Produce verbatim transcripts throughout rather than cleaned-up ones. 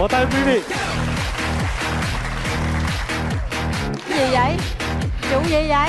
Vỗ tay quý vị. Cái gì vậy? Vụ gì vậy?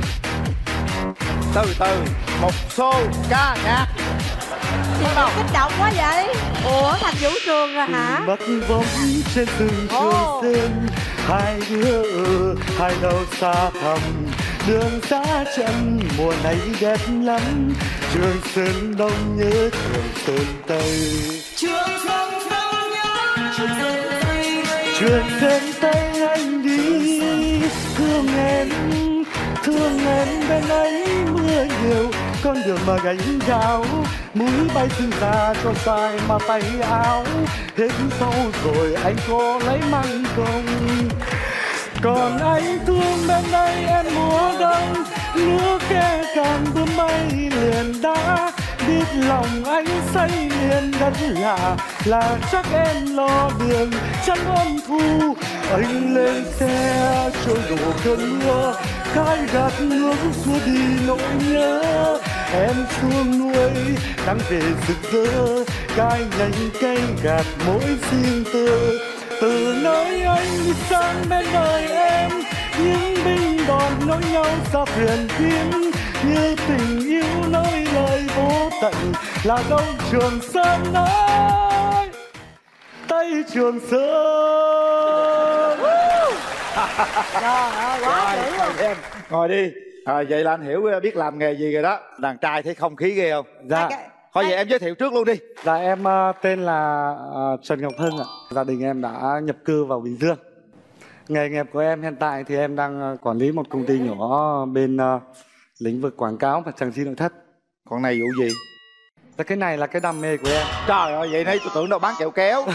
Từ từ, một xô ca nhạc. Gì mà kích động quá vậy? Ủa, thành Vũ Trường rồi hả? Bắt bóng trên từng trường sơn, hai đứa ở hai đầu xa thẳm, đường xa chân mùa này đẹp lắm. Trường Sơn Đông nhớ Trường Sơn Tây, Trường Sơn Đông nhớ Trường Sơn Tây. Trường Sơn Tây anh đi thương em, thương em bên ấy mưa nhiều, con đường mà gánh gạo, mũi bay xương già cho dài mà tay áo. Hết sau rồi anh có lấy măng không? Còn anh thương bên đây em mùa đông, nước khe càng bướm bay liền đã. Biết lòng anh say liền đất lạ, là chắc em lo đường chẳng ôn thu. Anh lên xe trôi đổ cơn mưa, khai gạt nước xua đi nỗi nhớ. Em xuống nuôi đang về rực rỡ, cài nhánh cây gạt mỗi xiên tơ. Từ nơi anh đi sang bên đời em, những binh đòn nối nhau xa thuyền kiếm. Như tình yêu nơi lời vô tận, là đông Trường Sơn ơi, Tây Trường Sơn. Trời ơi, quá dữ luôn. Em ngồi đi. À, vậy là anh hiểu biết làm nghề gì rồi đó. Đàn trai thấy không khí ghê không? Dạ. Thôi vậy em giới thiệu trước luôn đi. Dạ em uh, tên là uh, Trần Ngọc Hưng ạ. Gia đình em đã nhập cư vào Bình Dương. Nghề nghiệp của em hiện tại thì em đang uh, quản lý một công ty nhỏ bên uh, lĩnh vực quảng cáo và trang trí nội thất. Còn này vụ gì? Dạ, cái này là cái đam mê của em. Trời ơi, vậy nãy tôi tưởng đâu bán kẹo kéo.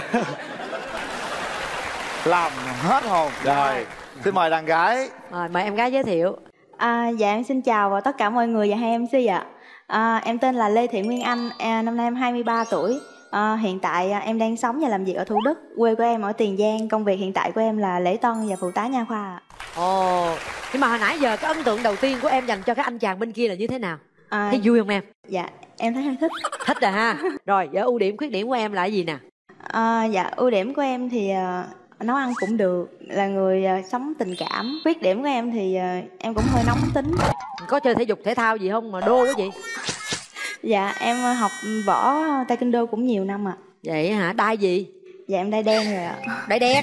Làm hết hồn. Rồi, xin mời đàn gái. Rồi, mời em gái giới thiệu. À, dạ em xin chào tất cả mọi người và hai em xê ạ. À, em tên là Lê Thị Nguyên Anh, à, năm nay em hai mươi ba tuổi. À, hiện tại à, em đang sống và làm việc ở Thủ Đức. Quê của em ở Tiền Giang. Công việc hiện tại của em là lễ tân và phụ tá nha khoa. Ồ, nhưng mà hồi nãy giờ cái ấn tượng đầu tiên của em dành cho cái anh chàng bên kia là như thế nào? À, thấy vui không em? Dạ, em thấy hơi thích. Thích rồi ha. Rồi, giờ ưu điểm khuyết điểm của em là cái gì nè? À, dạ, ưu điểm của em thì à, nấu ăn cũng được, là người à, sống tình cảm. Khuyết điểm của em thì à, em cũng hơi nóng tính. Có chơi thể dục thể thao gì không mà đô cái gì? Dạ, em học võ taekwondo cũng nhiều năm ạ. À. Vậy hả? Đai gì? Dạ, em đai đen rồi ạ. Đai đen.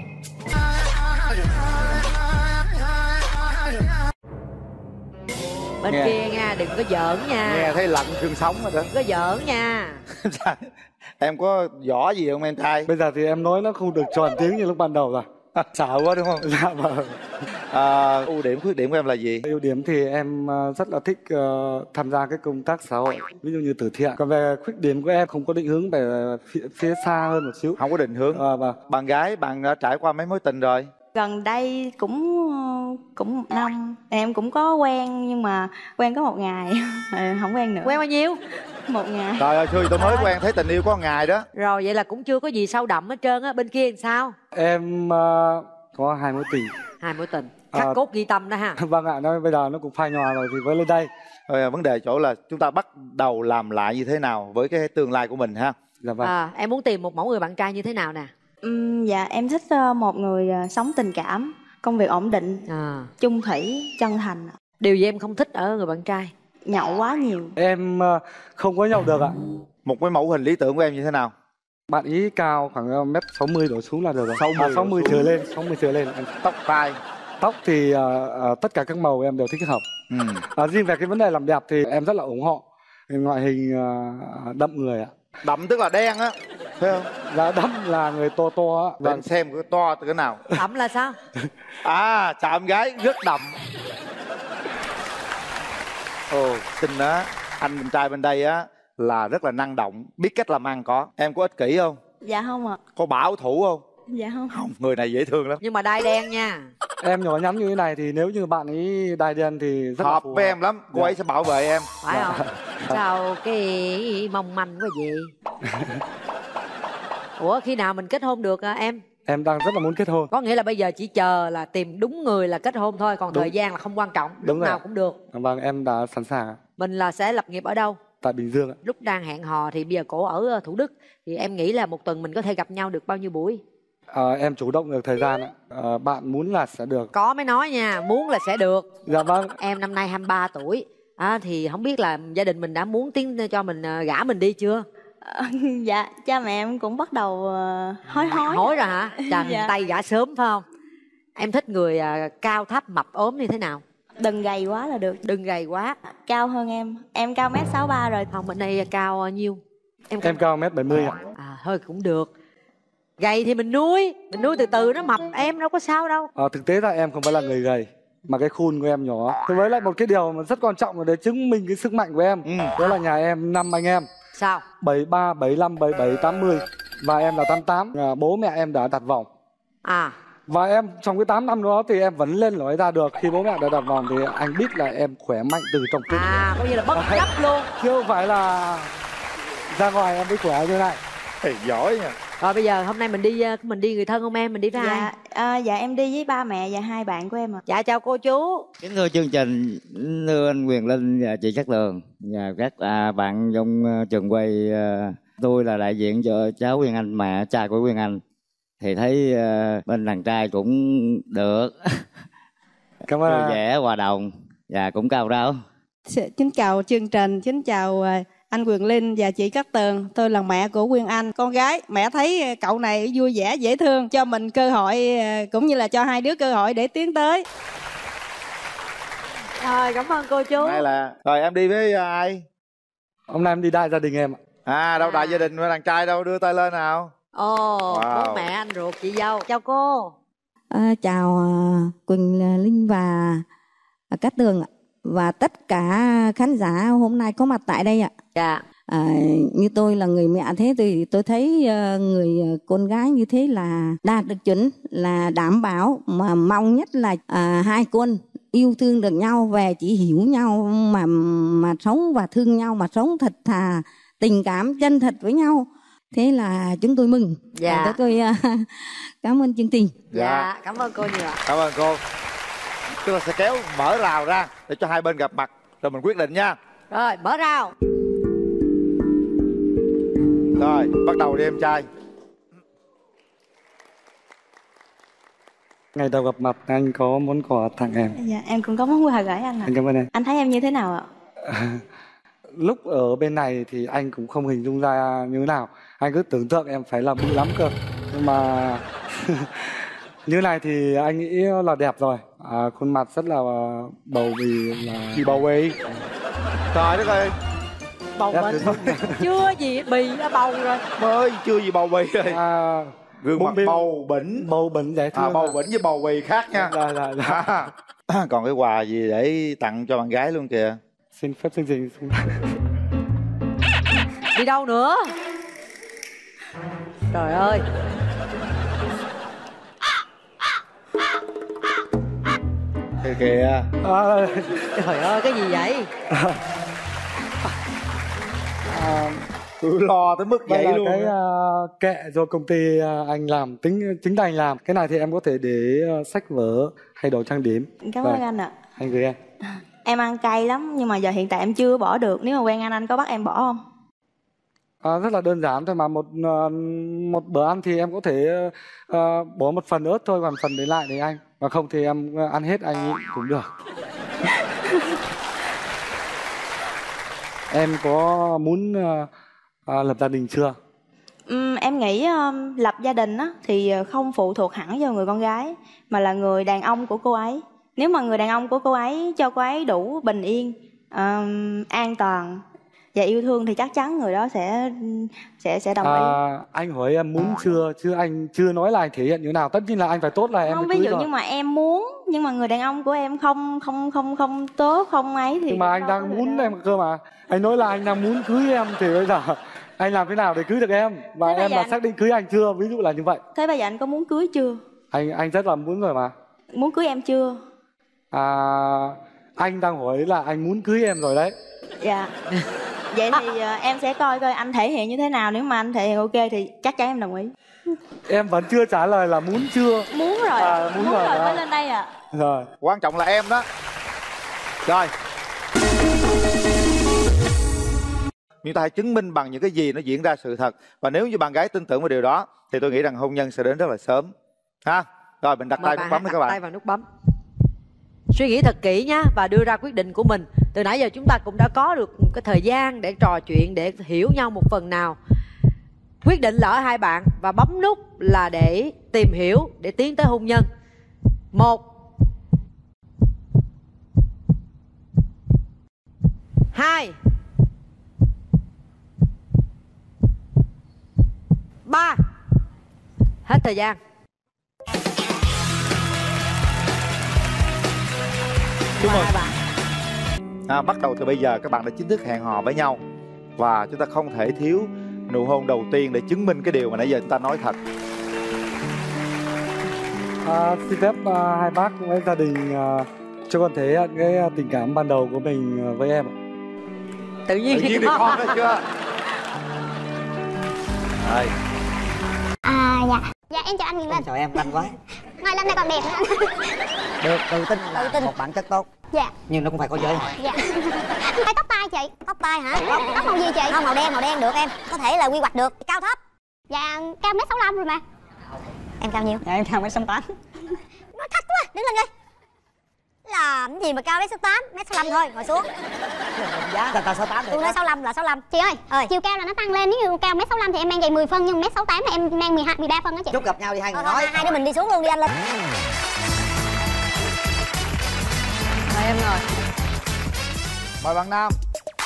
Bên nghe. Kia nha, đừng có giỡn nha. Nghe thấy lạnh xương sống rồi đó. Đừng có giỡn nha. Em có võ gì không em trai? Bây giờ thì em nói nó không được tròn tiếng như lúc ban đầu rồi. Sợ quá đúng không? Dạ vâng. À, ưu điểm khuyết điểm của em là gì? Ưu điểm thì em rất là thích uh, tham gia cái công tác xã hội, ví dụ như từ thiện. Còn về khuyết điểm của em không có định hướng về phía, phía xa hơn một xíu. Không có định hướng. À, vâng. Bạn gái, bạn đã trải qua mấy mối tình rồi? Gần đây cũng cũng một năm. Em cũng có quen nhưng mà quen có một ngày, không quen nữa. Quen bao nhiêu? Một ngày. Trời ơi, Xuôi tôi mới quen thấy tình yêu có một ngày đó. Rồi vậy là cũng chưa có gì sâu đậm hết trơn á. Bên kia làm sao? Em uh, có hai mối tình. Hai mối tình khắc à, cốt ghi tâm đó ha. Vâng ạ, nó bây giờ nó cũng phai nhòa rồi thì mới lên đây. Rồi, vấn đề chỗ là chúng ta bắt đầu làm lại như thế nào với cái tương lai của mình ha. Dạ vâng. À, em muốn tìm một mẫu người bạn trai như thế nào nè? Uhm, dạ em thích một người sống tình cảm, công việc ổn định, à. chung thủy, chân thành. Điều gì em không thích ở người bạn trai? Nhậu quá nhiều. Em không có nhậu được ạ. Một cái mẫu hình lý tưởng của em như thế nào? Bạn ý cao khoảng mét sáu mươi đổ xuống là được rồi. sáu mươi, à, sáu mươi trở lên, sáu mươi trở lên. Tóc tai. Tóc thì uh, uh, tất cả các màu em đều thích hợp. Ừ. À, riêng về cái vấn đề làm đẹp thì em rất là ủng hộ. Ngoại hình uh, đậm người ạ. Đậm tức là đen á, thấy không? Dạ đậm là người to to á. Vâng, xem cái to từ cái nào. Đậm là sao? À, chạm gái rất đậm. Ồ, xinh á. Anh bên trai bên đây á là rất là năng động, biết cách làm ăn có. Em có ích kỷ không? Dạ không ạ. Có bảo thủ không? Dạ không. Không, người này dễ thương lắm. Nhưng mà đai đen nha. Em nhỏ nhắn như thế này thì nếu như bạn ấy đai đen thì rất hợp là với em lắm. Cô dạ. ấy sẽ bảo vệ em. Phải dạ. không? Sao cái mong manh quá vậy? Ủa khi nào mình kết hôn được à, em? Em đang rất là muốn kết hôn. Có nghĩa là bây giờ chỉ chờ là tìm đúng người là kết hôn thôi. Còn đúng. thời gian là không quan trọng. Đúng nào cũng được. Vâng, em đã sẵn sàng. Mình là sẽ lập nghiệp ở đâu? tại Bình Dương ạ. Lúc đang hẹn hò thì bây giờ cổ ở Thủ Đức, thì em nghĩ là một tuần mình có thể gặp nhau được bao nhiêu buổi? À, em chủ động được thời gian ạ. À, bạn muốn là sẽ được. Có mới nói nha, muốn là sẽ được. Dạ vâng. Em năm nay hai mươi ba tuổi, à, thì không biết là gia đình mình đã muốn tiến cho mình gả mình đi chưa? Ờ, dạ cha mẹ em cũng bắt đầu uh, hối hối Hối rồi hả? Trà Dạ. tay gả sớm phải không? Em thích người uh, cao thấp mập ốm như thế nào? Đừng gầy quá là được. Đừng gầy quá. Cao hơn em, em cao mét sáu ba rồi. Không, bên đây cao uh, nhiêu? Em, em cao mét bảy mươi ạ. À, hơi cũng được. Gầy thì mình nuôi, mình nuôi từ từ nó mập, em đâu có sao đâu. À, thực tế là em không phải là người gầy, mà cái khuôn của em nhỏ. Thế với lại một cái điều mà rất quan trọng là để chứng minh cái sức mạnh của em, ừ. đó là nhà em năm anh em. Sao? bảy ba, bảy lăm, bảy bảy, tám mươi. Và em là tám tám. À, bố mẹ em đã đặt vòng. À. Và em trong cái tám năm đó thì em vẫn lên nói ra được. Khi bố mẹ đã đặt vòng thì anh biết là em khỏe mạnh từ trong tim. À, coi như là bất chấp luôn. Chứ không phải là ra ngoài em mới khỏe như này. Thầy giỏi nha. Rồi bây giờ hôm nay mình đi mình đi người thân không em? Mình đi với Dạ, ai? à, dạ em đi với ba mẹ và hai bạn của em ạ. Dạ chào cô chú. Kính thưa chương trình, thưa anh Quyền Linh và chị Cát Tường và các à, bạn trong uh, trường quay. Uh, tôi là đại diện cho cháu Quyền Anh, mẹ trai của Quyền Anh. Thì thấy uh, bên đàn trai cũng được. Cảm ơn. Vui vẻ, hòa đồng và cũng cao ráo. Xin chào chương trình, xin chào anh Quyền Linh và chị Cát Tường. Tôi là mẹ của Quyền Anh, con gái. Mẹ thấy cậu này vui vẻ, dễ thương, cho mình cơ hội cũng như là cho hai đứa cơ hội để tiến tới. Rồi, cảm ơn cô chú. Hay là rồi em đi với ai? Hôm nay em đi đại gia đình em ạ. À đâu, À. đại gia đình với đàn trai đâu, đưa tay lên nào. Ồ, Wow. bố mẹ anh ruột chị dâu. Chào cô. À, chào uh, Quỳnh Linh và uh, Cát Tường ạ, và tất cả khán giả hôm nay có mặt tại đây ạ. Dạ. À, như tôi là người mẹ thế thì tôi thấy uh, người con gái như thế là đạt được chuẩn, là đảm bảo, mà mong nhất là uh, hai con yêu thương được nhau, về chỉ hiểu nhau mà mà sống và thương nhau, mà sống thật thà, tình cảm chân thật với nhau. Thế là chúng tôi mừng. Dạ. Và tôi uh, cảm ơn chương trình. Dạ. Dạ, cảm ơn cô nhiều ạ. Cảm ơn cô. Chúng ta sẽ kéo mở rào ra để cho hai bên gặp mặt rồi mình quyết định nha. Rồi, mở rào. Rồi, bắt đầu đi em trai. Ngày đầu gặp mặt anh có món quà tặng em. Dạ, em cũng có món quà gửi anh ạ. Anh cảm ơn em. Anh thấy em như thế nào ạ? Lúc ở bên này thì anh cũng không hình dung ra như thế nào. Anh cứ tưởng tượng em phải là bự lắm cơ. Nhưng mà như này thì anh nghĩ là đẹp rồi. À, khuôn mặt rất là bầu bì, là Gì bầu bì? Trời đất ơi. Bầu đẹp bệnh. đến mức này. Chưa gì bì đã bầu rồi. Mới chưa gì bầu bì rồi. À, Gương bụng mặt bì- bầu bỉnh. bầu bẩn dễ thương. À, bầu bỉnh với bầu bì khác nha. Dạ, dạ, dạ. À, còn cái quà gì để tặng cho bạn gái luôn kìa. Xin phép chương trình. Đi đâu nữa? Trời ơi. Kìa kìa. À, Trời ơi, cái gì vậy? à, Tôi lo tới mức đây vậy là luôn. cái uh, kệ do công ty uh, anh làm, tính chính tay anh làm. Cái này thì em có thể để uh, sách vở hay đồ trang điểm. Cảm Rồi, ơn anh ạ. anh gửi em. Em ăn cay lắm nhưng mà giờ hiện tại em chưa bỏ được. Nếu mà quen anh, anh có bắt em bỏ không? À, rất là đơn giản thôi mà, một uh, một bữa ăn thì em có thể uh, bỏ một phần ớt thôi, còn phần để lại để anh. Và không thì em uh, ăn hết anh cũng được. Em có muốn uh, uh, lập gia đình chưa? Ừm, em nghĩ um, lập gia đình á, thì không phụ thuộc hẳn vào người con gái, mà là người đàn ông của cô ấy. Nếu mà người đàn ông của cô ấy cho cô ấy đủ bình yên, um, an toàn và yêu thương thì chắc chắn người đó sẽ sẽ sẽ đồng ý. À, anh hỏi em muốn chưa, chứ anh chưa nói là anh thể hiện như thế nào. Tất nhiên là anh phải tốt là em Không, mới ví cưới dụ rồi. như mà em muốn nhưng mà người đàn ông của em không không không không tốt, không ấy thì Nhưng mà anh đâu có đang được muốn đâu. em cơ mà. Anh nói là anh đang muốn cưới em thì bây giờ anh làm thế nào để cưới được em? Và Thế bây em giờ là anh- xác định cưới anh chưa? Ví dụ là như vậy. Thế bây giờ anh có muốn cưới chưa? Anh anh rất là muốn rồi mà. Muốn cưới em chưa? À, anh đang hỏi là anh muốn cưới em rồi đấy. Dạ. Vậy thì ờ, em sẽ coi coi anh thể hiện như thế nào. Nếu mà anh thể hiện ok thì chắc chắn em đồng ý. Em vẫn chưa trả lời là muốn chưa. Muốn rồi. À, muốn rồi, rồi à. mới lên đây ạ. Rồi. Quan trọng là em đó. Rồi Nhưng ta hãy chứng minh bằng những cái gì nó diễn ra sự thật. Và nếu như bạn gái tin tưởng vào điều đó thì tôi nghĩ rằng hôn nhân sẽ đến rất là sớm. Ha. Rồi mình đặt tay nút bấm với các bạn. Tay vào nút bấm. Suy nghĩ thật kỹ nhá và đưa ra quyết định của mình. Từ nãy giờ chúng ta cũng đã có được cái thời gian để trò chuyện, để hiểu nhau một phần nào. Quyết định là ở hai bạn và bấm nút là để tìm hiểu, để tiến tới hôn nhân. Một, hai, ba. Hết thời gian. Chúc mừng. Hai bạn. À, bắt đầu từ bây giờ các bạn đã chính thức hẹn hò với nhau. Và chúng ta không thể thiếu nụ hôn đầu tiên để chứng minh cái điều mà nãy giờ chúng ta nói thật. À, xin phép uh, hai bác với gia đình uh, cho con thể hiện cái uh, tình cảm ban đầu của mình uh, với em ạ. Tự nhiên, Tự nhiên thì con đó chưa? Rồi. À dạ. Dạ em chào anh Nguyễn Linh. Chào em, lanh quá. Ngoài Linh này còn đẹp nữa. Được, tự tin là Tự tin. một bản chất tốt. Dạ. Nhưng nó cũng phải có giới. Dạ. Hay tóc tai chị. Tóc tai hả? Tóc, tóc màu gì chị? Không, màu đen, màu đen được em. Có thể là quy hoạch được. Cao thấp. Dạ cao mét sáu lăm rồi mà. Em cao nhiêu? Dạ em cao mét sáu tám. Nói thách quá, đứng lên đi. Làm gì mà cao mét sáu tám, mét sáu lăm thôi, ngồi xuống. Giá ta ta sáu tám. Tôi nói sáu lăm là sáu lăm. Chị ơi, ơi, chiều cao là nó tăng lên, nếu như cao mét sáu lăm thì em mang giày mười phân, nhưng mét sáu tám là em mang mười hai, mười ba phân đó chị. Chút gặp nhau đi hai người thôi, nói. thôi, hai đứa mình đi xuống luôn đi anh Linh. Mời em ngồi. Mời bạn nam.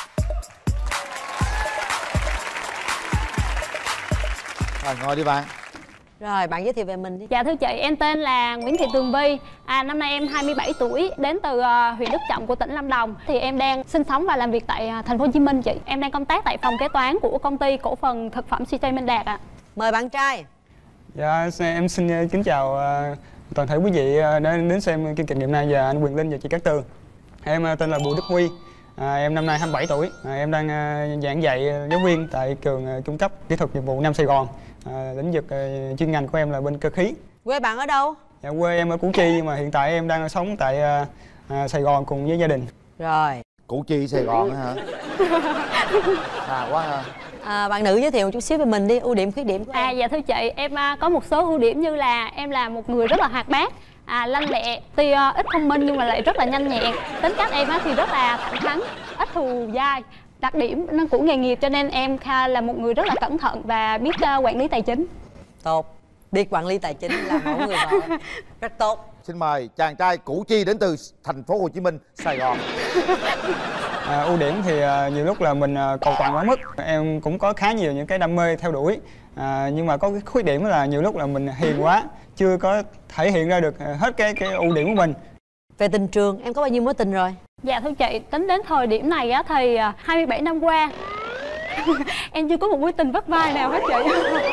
Rồi ngồi đi bạn. Rồi bạn giới thiệu về mình đi. Dạ thưa chị, em tên là Nguyễn Thị Tường Vi. À, năm nay em hai mươi bảy tuổi, đến từ uh, huyện Đức Trọng của tỉnh Lâm Đồng. Thì em đang sinh sống và làm việc tại uh, thành phố Hồ Chí Minh chị. Em đang công tác tại phòng kế toán của công ty cổ phần thực phẩm xê tê Minh Đạt ạ. À. Mời bạn trai. Dạ em xin kính chào uh, toàn thể quý vị uh, đã đến xem chương trình ngày hôm nay, và anh Quyền Linh và chị Cát Tường. Em uh, tên là Bùi Đức Huy. À, em năm nay hai mươi bảy tuổi. À, em đang uh, giảng dạy uh, giáo viên tại trường uh, trung cấp kỹ thuật nghiệp vụ Nam Sài Gòn. À, lĩnh vực uh, chuyên ngành của em là bên cơ khí. Quê bạn ở đâu? Dạ, quê em ở Củ Chi, nhưng mà hiện tại em đang sống tại uh, uh, Sài Gòn cùng với gia đình. Rồi. Củ Chi Sài Gòn hả? À quá ha. À, bạn nữ giới thiệu một chút xíu về mình đi, ưu điểm khuyết điểm của em. À dạ thưa chị, em uh, có một số ưu điểm như là em là một người rất là hoạt bát, à, lanh lẹ, tuy uh, ít thông minh nhưng mà lại rất là nhanh nhẹn. Tính cách em uh, thì rất là thẳng thắn, ít thù dai. Đặc điểm của nghề nghiệp cho nên em là một người rất là cẩn thận và biết uh, quản lý tài chính. Tốt. Biết quản lý tài chính là mẫu người vợ rất tốt. Xin mời chàng trai Củ Chi đến từ thành phố Hồ Chí Minh, Sài Gòn. À, ưu điểm thì uh, nhiều lúc là mình uh, cầu toàn quá mức. Em cũng có khá nhiều những cái đam mê theo đuổi, à, nhưng mà có cái khuyết điểm là nhiều lúc là mình hiền quá, chưa có thể hiện ra được hết cái cái ưu điểm của mình. Về tình trường, em có bao nhiêu mối tình rồi? Dạ thưa chị, tính đến thời điểm này á, thì hai mươi bảy năm qua em chưa có một mối tình vắt vai nào hết chị.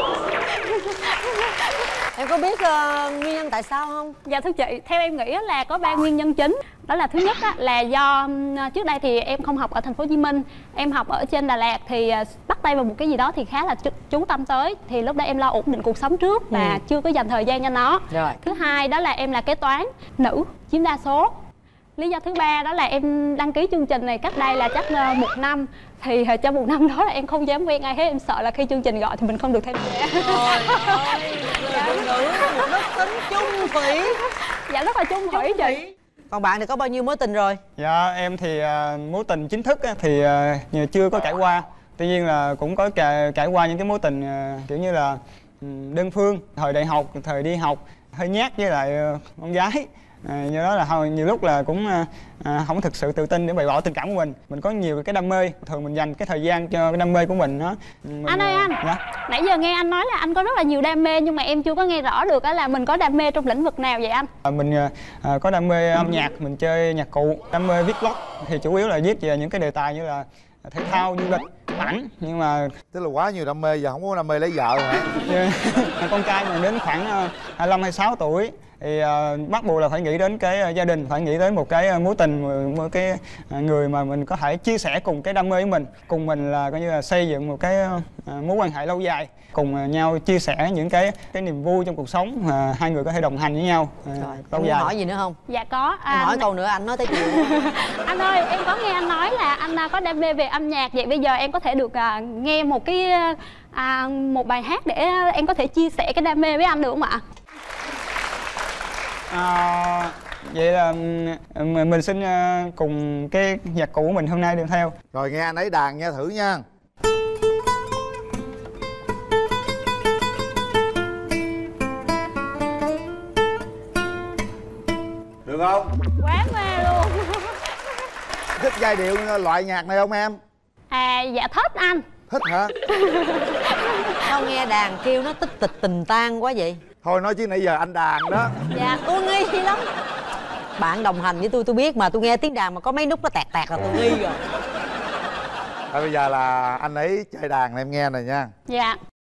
Em có biết uh, nguyên nhân tại sao không? Dạ thưa chị, theo em nghĩ là có ba nguyên nhân chính. Đó là thứ nhất á, là do trước đây thì em không học ở thành phố Hồ Chí Minh, em học ở trên Đà Lạt, thì bắt tay vào một cái gì đó thì khá là chú tâm tới. Thì lúc đó em lo ổn định cuộc sống trước và ừ. chưa có dành thời gian cho nó. Rồi. Thứ hai đó là em là kế toán nữ chiếm đa số. Lý do thứ ba đó là em đăng ký chương trình này cách đây là chắc một năm. Thì trong một năm đó là em không dám quen ai hết, em sợ là khi chương trình gọi thì mình không được tham gia. Trời ơi, người phụ nữ một đức tính chung thủy. Dạ rất là chung thủy chị. Còn bạn thì có bao nhiêu mối tình rồi? Dạ em thì uh, mối tình chính thức thì uh, chưa có trải qua. Tuy nhiên là cũng có trải, trải qua những cái mối tình uh, kiểu như là um, đơn phương. Thời đại học, thời đi học hơi nhát với lại uh, con gái. À, do đó là nhiều lúc là cũng à, không thực sự tự tin để bày tỏ tình cảm của mình. Mình có nhiều cái đam mê, thường mình dành cái thời gian cho cái đam mê của mình đó. Mình, anh ơi anh, dạ? Nãy giờ nghe anh nói là anh có rất là nhiều đam mê, nhưng mà em chưa có nghe rõ được là mình có đam mê trong lĩnh vực nào vậy anh? À, mình à, có đam mê âm nhạc, mình chơi nhạc cụ, đam mê viết blog thì chủ yếu là viết về những cái đề tài như là thể thao, du lịch, ảnh. Nhưng mà tức là quá nhiều đam mê, giờ không có đam mê lấy vợ hả? Con trai mình đến khoảng hai mươi lăm, hai mươi sáu tuổi thì uh, bắt buộc là phải nghĩ đến cái uh, gia đình, phải nghĩ đến một cái uh, mối tình, một cái uh, người mà mình có thể chia sẻ cùng cái đam mê với mình, cùng mình là coi như là xây dựng một cái uh, mối quan hệ lâu dài, cùng uh, nhau chia sẻ những cái cái niềm vui trong cuộc sống, mà uh, hai người có thể đồng hành với nhau uh, Rồi, lâu em dài. hỏi gì nữa không? Dạ có. Em hỏi anh... câu nữa anh nói tới chuyện. Anh ơi, em có nghe anh nói là anh có đam mê về âm nhạc, vậy bây giờ em có thể được uh, nghe một cái uh, một bài hát để em có thể chia sẻ cái đam mê với anh được không ạ? À, vậy là mình xin cùng cái nhạc cụ của mình hôm nay đem theo. Rồi nghe anh ấy đàn nha, thử nha. Được không? Quá mê luôn. Thích giai điệu loại nhạc này không em? À dạ thích anh. Thích hả? Sao nghe đàn kêu nó tích tịch tình tan quá vậy? Thôi nói chứ nãy giờ anh đàn đó. Dạ tôi nghi lắm. Bạn đồng hành với tôi tôi biết mà, tôi nghe tiếng đàn mà có mấy nút nó tẹt tẹt là tôi nghi rồi. Thôi bây giờ là anh ấy chơi đàn em nghe này nha. Dạ.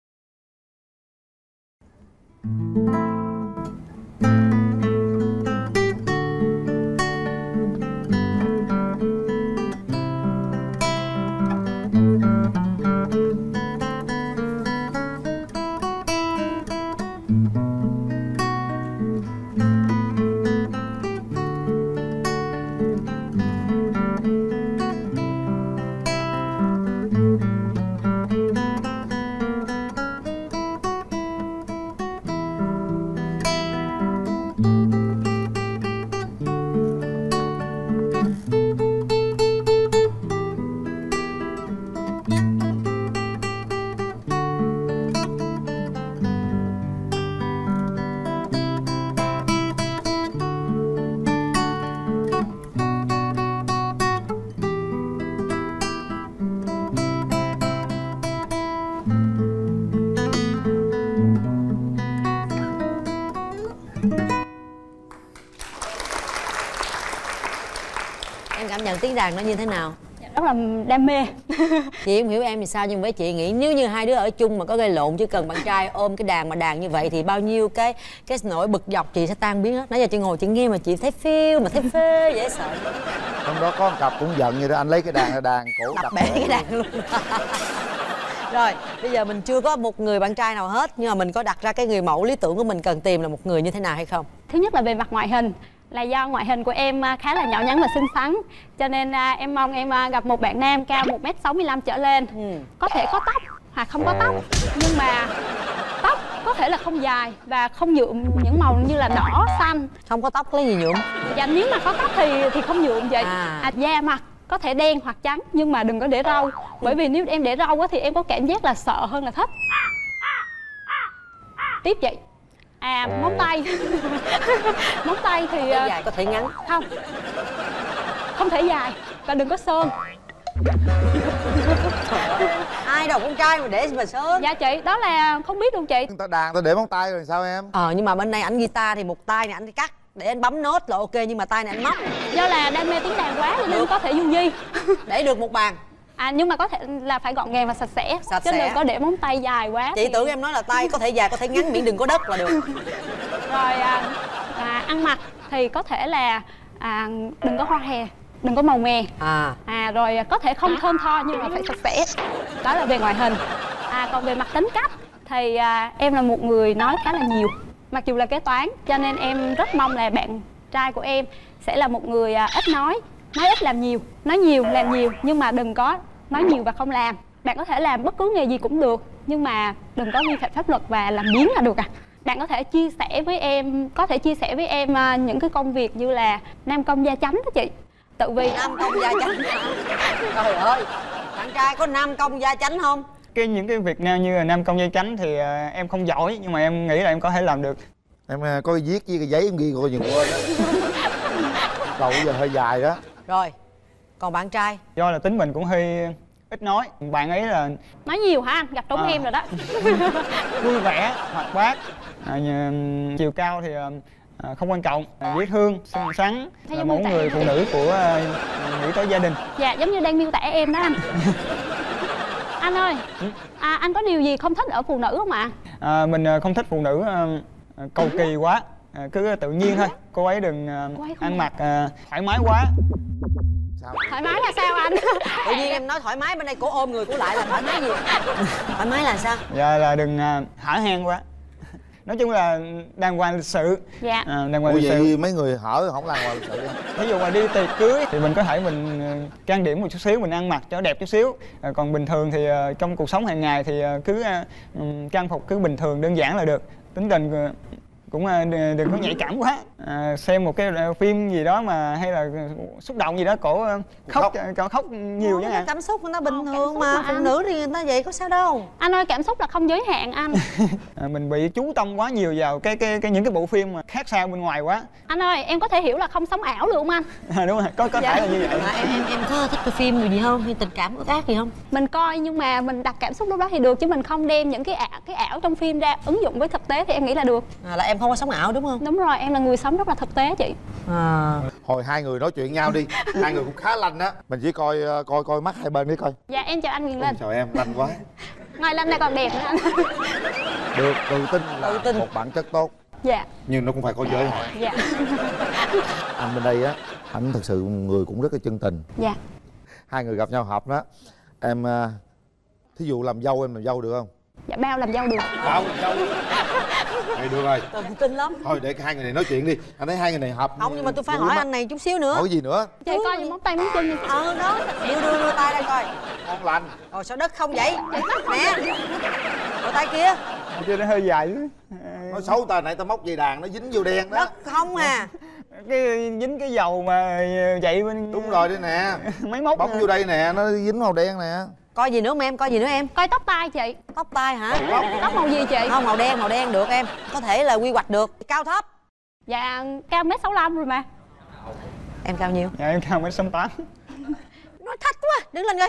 Em cảm nhận tiếng đàn nó như thế nào? Rất là đam mê. Chị không hiểu em thì sao, nhưng với chị nghĩ nếu như hai đứa ở chung mà có gây lộn, chỉ cần bạn trai ôm cái đàn mà đàn như vậy thì bao nhiêu cái cái nỗi bực dọc chị sẽ tan biến hết. Nãy giờ chị ngồi chị nghe mà chị thấy phiêu mà thấy phê dễ sợ. Hôm đó có một cặp cũng giận vậy đó, anh lấy cái đàn ra đàn cổ đập đập bể cái đàn luôn. Rồi bây giờ mình chưa có một người bạn trai nào hết, nhưng mà mình có đặt ra cái người mẫu lý tưởng của mình cần tìm là một người như thế nào hay không? Thứ nhất là về mặt ngoại hình, là do ngoại hình của em khá là nhỏ nhắn và xinh xắn, cho nên em mong em gặp một bạn nam cao một mét sáu mươi lăm trở lên. ừ. Có thể có tóc hoặc không có tóc, nhưng mà tóc có thể là không dài và không nhuộm những màu như là đỏ, xanh. Không có tóc lấy gì nhuộm? Dạ nếu mà có tóc thì thì không nhuộm vậy. à. À, da mặt có thể đen hoặc trắng, nhưng mà đừng có để râu, bởi vì nếu em để râu á thì em có cảm giác là sợ hơn là thích. Tiếp vậy. À, móng tay. Móng tay thì có thể dài có thể ngắn. Không, không thể dài và đừng có sơn. Ai đâu con trai mà để mà sơn. Dạ chị, đó là không biết luôn chị. người ta đàn ta để móng tay rồi sao em? Ờ nhưng mà bên này ảnh guitar thì một tay này ảnh cắt để anh bấm nốt là ok, nhưng mà tay này anh móc. Do là đam mê tiếng đàn quá cho nên có thể du di. Để được một bàn. À nhưng mà có thể là phải gọn gàng và sạch sẽ, sạch chứ sẽ. đừng có để móng tay dài quá. Chị thì... tưởng em nói là tay có thể dài có thể ngắn, miễn đừng có đất là được. Rồi à, à, ăn mặc thì có thể là à, đừng có hoa hè, đừng có màu mè. À. À rồi có thể không thơm tho nhưng mà phải sạch sẽ. Đó là về ngoại hình. À còn về mặt tính cách thì à, em là một người nói khá là nhiều, mặc dù là kế toán, cho nên em rất mong là bạn trai của em sẽ là một người à, ít nói, nói ít làm nhiều, nói nhiều làm nhiều, nhưng mà đừng có nói nhiều và không làm. Bạn có thể làm bất cứ nghề gì cũng được, nhưng mà đừng có vi phạm pháp luật và làm biếng là được à. Bạn có thể chia sẻ với em, có thể chia sẻ với em uh, những cái công việc như là nam công gia chánh đó chị. Tự vì nam công gia chánh. Trời ơi, bạn trai có nam công gia chánh không? Cái những cái việc nào như là nam công gia chánh thì uh, em không giỏi, nhưng mà em nghĩ là em có thể làm được. Em uh, có viết với cái giấy em ghi coi dừng quên đó. Đầu giờ hơi dài đó. Rồi, còn bạn trai? Do là tính mình cũng hơi ít nói, bạn ấy là nói nhiều hả anh? Gặp trúng à. em rồi đó. Vui vẻ, hoạt bát, à, chiều cao thì à, không quan trọng, à, dễ thương, xinh xắn, là mẫu người phụ nữ của à, nghĩ tới gia đình. Dạ, giống như đang miêu tả em đó anh. Anh ơi, à, anh có điều gì không thích ở phụ nữ không ạ? À, mình không thích phụ nữ à, cầu kỳ quá, à, cứ tự nhiên thôi, cô ấy đừng à, Cô ấy không ăn đẹp. mặc à, thoải mái quá. Thoải mái là sao anh? Tự nhiên em nói thoải mái, bên đây cổ ôm người cổ lại là thoải mái gì? Thoải mái là sao? Dạ là đừng à, hở hang quá. Nói chung là đàng hoàng lịch sự. Dạ. À, đàng hoàng Ủa lịch vậy sự. mấy người hở không đàng hoàng lịch sự. Ví dụ mà đi tiệc cưới thì mình có thể mình ờ, trang điểm một chút xíu, mình ăn mặc cho đẹp chút xíu. À, còn bình thường thì ờ, trong cuộc sống hàng ngày thì ờ, cứ ờ, ừm, trang phục cứ bình thường đơn giản là được. Tính tình ờ, cũng ờ, đ- đừng có nhạy cảm quá. À, xem một cái ờ, phim gì đó mà hay là xúc động gì đó cổ ờ, khóc khóc, khóc nhiều chẳng hạn. Cảm xúc người ta bình Ờ, thường cảm xúc mà, mà phụ anh. nữ thì người ta vậy có sao đâu. Anh ơi, cảm xúc là không giới hạn anh. À, mình bị chú tâm quá nhiều vào cái cái, cái những cái bộ phim mà khác xa bên ngoài quá. Anh ơi, em có thể hiểu là không sống ảo được không anh? À, đúng rồi, có có Dạ. thể là như vậy. Mà em em em có thích cái phim gì không, hay tình cảm ước ác gì không? Mình coi nhưng mà mình đặt cảm xúc lúc đó thì được, chứ mình không đem những cái ảo, cái ảo trong phim ra ứng dụng với thực tế thì em nghĩ là được. À, là em không có sống ảo đúng không? Đúng rồi, em là người sống rất là thực tế chị. À. Hồi hai người nói chuyện nhau đi. Hai người cũng khá lanh á. Mình chỉ coi ờ, coi coi mắt hai bên đi coi. Dạ em chào anh Quyền Ôi, Linh. chào em, lanh quá. Ngoài Linh này còn đẹp nữa anh. Được, tự tin là Tự tin. một bản chất tốt. Dạ. Nhưng nó cũng phải có giới hạn. Dạ. Anh bên đây á, anh thật sự người cũng rất là chân tình. Dạ. Hai người gặp nhau hợp đó. Em ờ, thí dụ làm dâu em làm dâu được không? Dạ bao làm dâu được. Bao làm dâu. Vậy được rồi. Tự tin lắm. Thôi để hai người này nói chuyện đi. Anh thấy hai người này hợp. Không, nhưng mà tôi phải Vui hỏi lắm. anh này chút xíu nữa. Hỏi gì nữa? Chị coi những móng tay móng chân như Ờ đó, đưa đưa đưa tay đây coi. Ngon lành. Rồi sao đất không vậy? Nè. Đưa tay kia. Chứ nó hơi dài nữa. Nói xấu ta nãy ta móc dây đàn nó dính vô đen đó. Đất không à. Cái dính cái dầu mà vậy bên. Đúng rồi đây nè. Máy móc Bóc nè. vô đây nè, nó dính màu đen nè. Coi gì nữa mà em, coi gì nữa em? Coi tóc tai chị. Tóc tai hả? Tóc màu gì chị? Không, màu đen, màu đen được em. Có thể là quy hoạch được. Cao thấp. Dạ cao mét sáu lăm rồi mà. Em cao nhiêu? Dạ em cao mét sáu tám. Nói thách quá, đứng lên coi.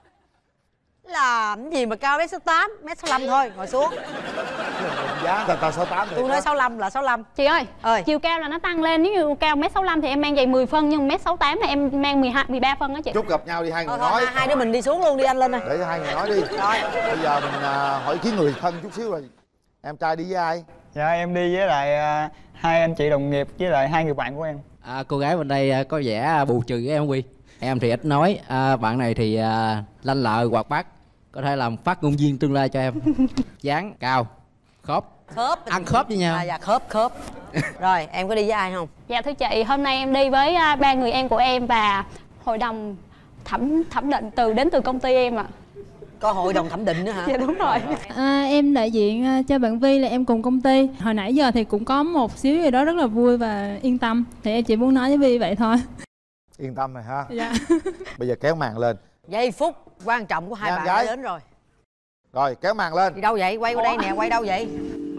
Làm gì mà cao mét sáu tám, mét sáu lăm thôi, ngồi xuống. Giá ta ta sáu tám Tôi nói sáu lăm là sáu lăm. Chị ơi, ơi. chiều cao là nó tăng lên, nếu như cao mét sáu lăm thì em mang giày mười phân, nhưng mét sáu tám là em mang mười hai, mười ba phân đó chị. Chút gặp nhau đi hai người Thôi, thôi, nói. hai, hai đứa mình đi xuống luôn đi, anh lên này. Để cho hai người nói đi. Rồi. Bây giờ mình à, hỏi ý kiến người thân chút xíu rồi. Em trai đi với ai? Dạ em đi với lại à, hai anh chị đồng nghiệp với lại hai người bạn của em. À, cô gái bên đây à, có vẻ bù trừ với em Quy. Em thì ít nói, à, bạn này thì à, lanh lợi hoạt bát, có thể làm phát ngôn viên tương lai cho em. Dáng cao, khớp, Khớp. ăn khớp với nhau. À, dạ khớp khớp. Rồi em có đi với ai không? Dạ thưa chị, hôm nay em đi với à, ba người em của em và hội đồng thẩm thẩm định từ đến từ công ty em ạ. Có hội đồng thẩm định nữa hả? Dạ đúng rồi. À, em đại diện à, cho bạn Vi là em cùng công ty. Hồi nãy giờ thì cũng có một xíu gì đó rất là vui và yên tâm. Thì em chỉ muốn nói với Vi vậy thôi. Yên tâm này ha. Dạ. Bây giờ kéo màn lên. Giây phút quan trọng của hai Nha, bạn gái. đã đến rồi. Rồi kéo màn lên. Đi đâu vậy? Quay qua đây nè, quay đâu vậy?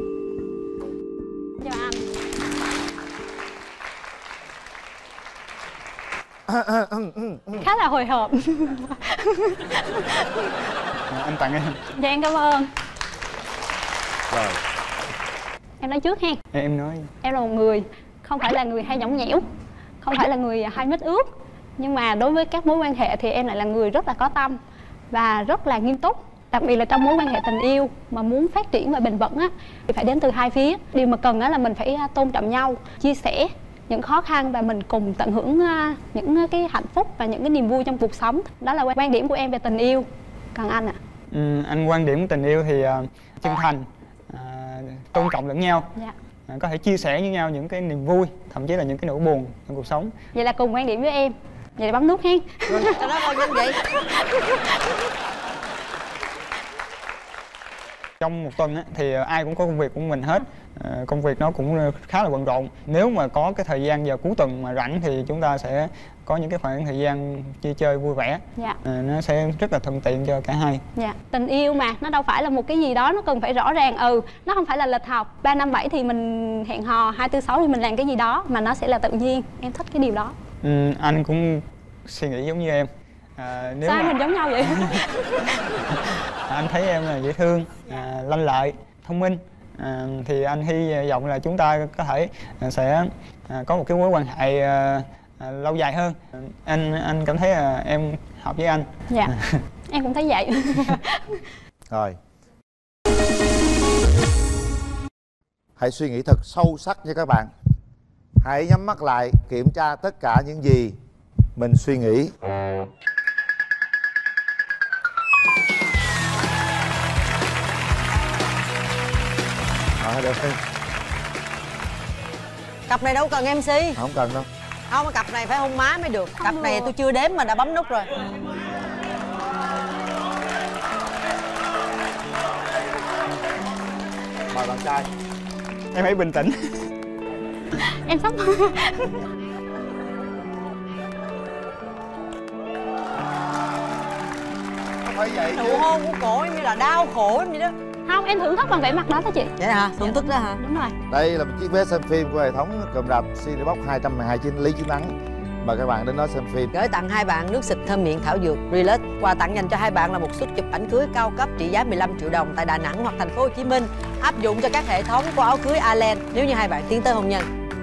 Chào anh. Khá là hồi hộp. À, anh tặng em. Dạ em cảm ơn. Rồi. Em nói trước ha. Em, em nói. Em là một người không phải là người hay nhõng nhẽo, không phải là người hay mít ướt, nhưng mà đối với các mối quan hệ thì em lại là người rất là có tâm và rất là nghiêm túc. Đặc biệt là trong mối quan hệ tình yêu mà muốn phát triển và bền vững á, thì phải đến từ hai phía. Điều mà cần á là mình phải tôn trọng nhau, chia sẻ những khó khăn và mình cùng tận hưởng những cái hạnh phúc và những cái niềm vui trong cuộc sống. Đó là quan điểm của em về tình yêu. Còn anh ạ? À? Ừ, anh quan điểm của tình yêu thì uh, chân thành, uh, tôn trọng lẫn nhau. Dạ. Uh, có thể chia sẻ với nhau những cái niềm vui, thậm chí là những cái nỗi buồn trong cuộc sống. Vậy là cùng quan điểm với em. Vậy là bấm nút hen. Cho nó coi nhanh vậy. Trong một tuần á, thì ai cũng có công việc của mình hết. À, công việc nó cũng khá là bận rộn. Nếu mà có cái thời gian vào cuối tuần mà rảnh thì chúng ta sẽ có những cái khoảng thời gian chơi chơi vui vẻ. Dạ. À, nó sẽ rất là thuận tiện cho cả hai. Dạ. Tình yêu mà nó đâu phải là một cái gì đó nó cần phải rõ ràng. Ừ, nó không phải là lịch học ba năm bảy thì mình hẹn hò, hai tư sáu thì mình làm cái gì đó, mà nó sẽ là tự nhiên. Em thích cái điều đó. Ừ, anh cũng suy nghĩ giống như em. À, nếu sao mà... mình giống nhau vậy? Anh thấy em là dễ thương, à, lanh lợi, thông minh. À, thì anh hy vọng là chúng ta có thể à, sẽ à, có một cái mối quan hệ à, à, lâu dài hơn. Anh anh cảm thấy là em hợp với anh. Dạ. Em cũng thấy vậy. Rồi. Hãy suy nghĩ thật sâu sắc nha các bạn. Hãy nhắm mắt lại, kiểm tra tất cả những gì mình suy nghĩ. À, được. Cặp này đâu cần em xê. Không cần đâu. Không, cặp này phải hôn má mới được. Cặp này tôi chưa đếm mà đã bấm nút rồi. Mời bạn trai. Em hãy bình tĩnh. Em sắp phải vậy chứ. Nụ hôn của cổ em như là đau khổ em vậy đó. Không, em thưởng thức bằng vẻ mặt đó đó chị. Vậy hả? Thưởng thức đó hả? Đúng rồi. Đây là một chiếc vé xem phim của hệ thống cụm rạp Cinebox hai trăm mười hai Chín Lý Chiến Thắng. Mời các bạn đến đó xem phim. Gửi tặng hai bạn nước xịt thơm miệng thảo dược Relax. Quà tặng dành cho hai bạn là một suất chụp ảnh cưới cao cấp trị giá mười lăm triệu đồng tại Đà Nẵng hoặc thành phố Hồ Chí Minh, áp dụng cho các hệ thống của áo cưới Allen nếu như hai bạn tiến tới hôn nhân.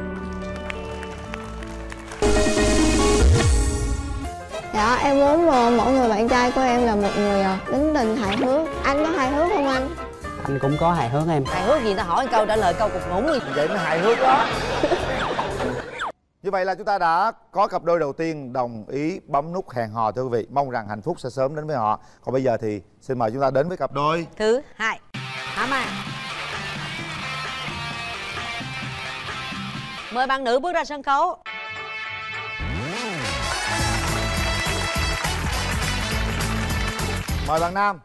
Dạ, em muốn mỗi người bạn trai của em là một người tính tình hài hước. Anh có hài hước không anh? Anh cũng có hài hước em. Hài hước gì ta hỏi câu trả lời câu cục ngủng đi. Vậy mới hài hước đó. Như vậy là chúng ta đã có cặp đôi đầu tiên đồng ý bấm nút hẹn hò thưa quý vị. Mong rằng hạnh phúc sẽ sớm đến với họ. Còn bây giờ thì xin mời chúng ta đến với cặp đôi thứ hai. Hả Mai? Mời bạn nữ bước ra sân khấu. Mời bạn nam.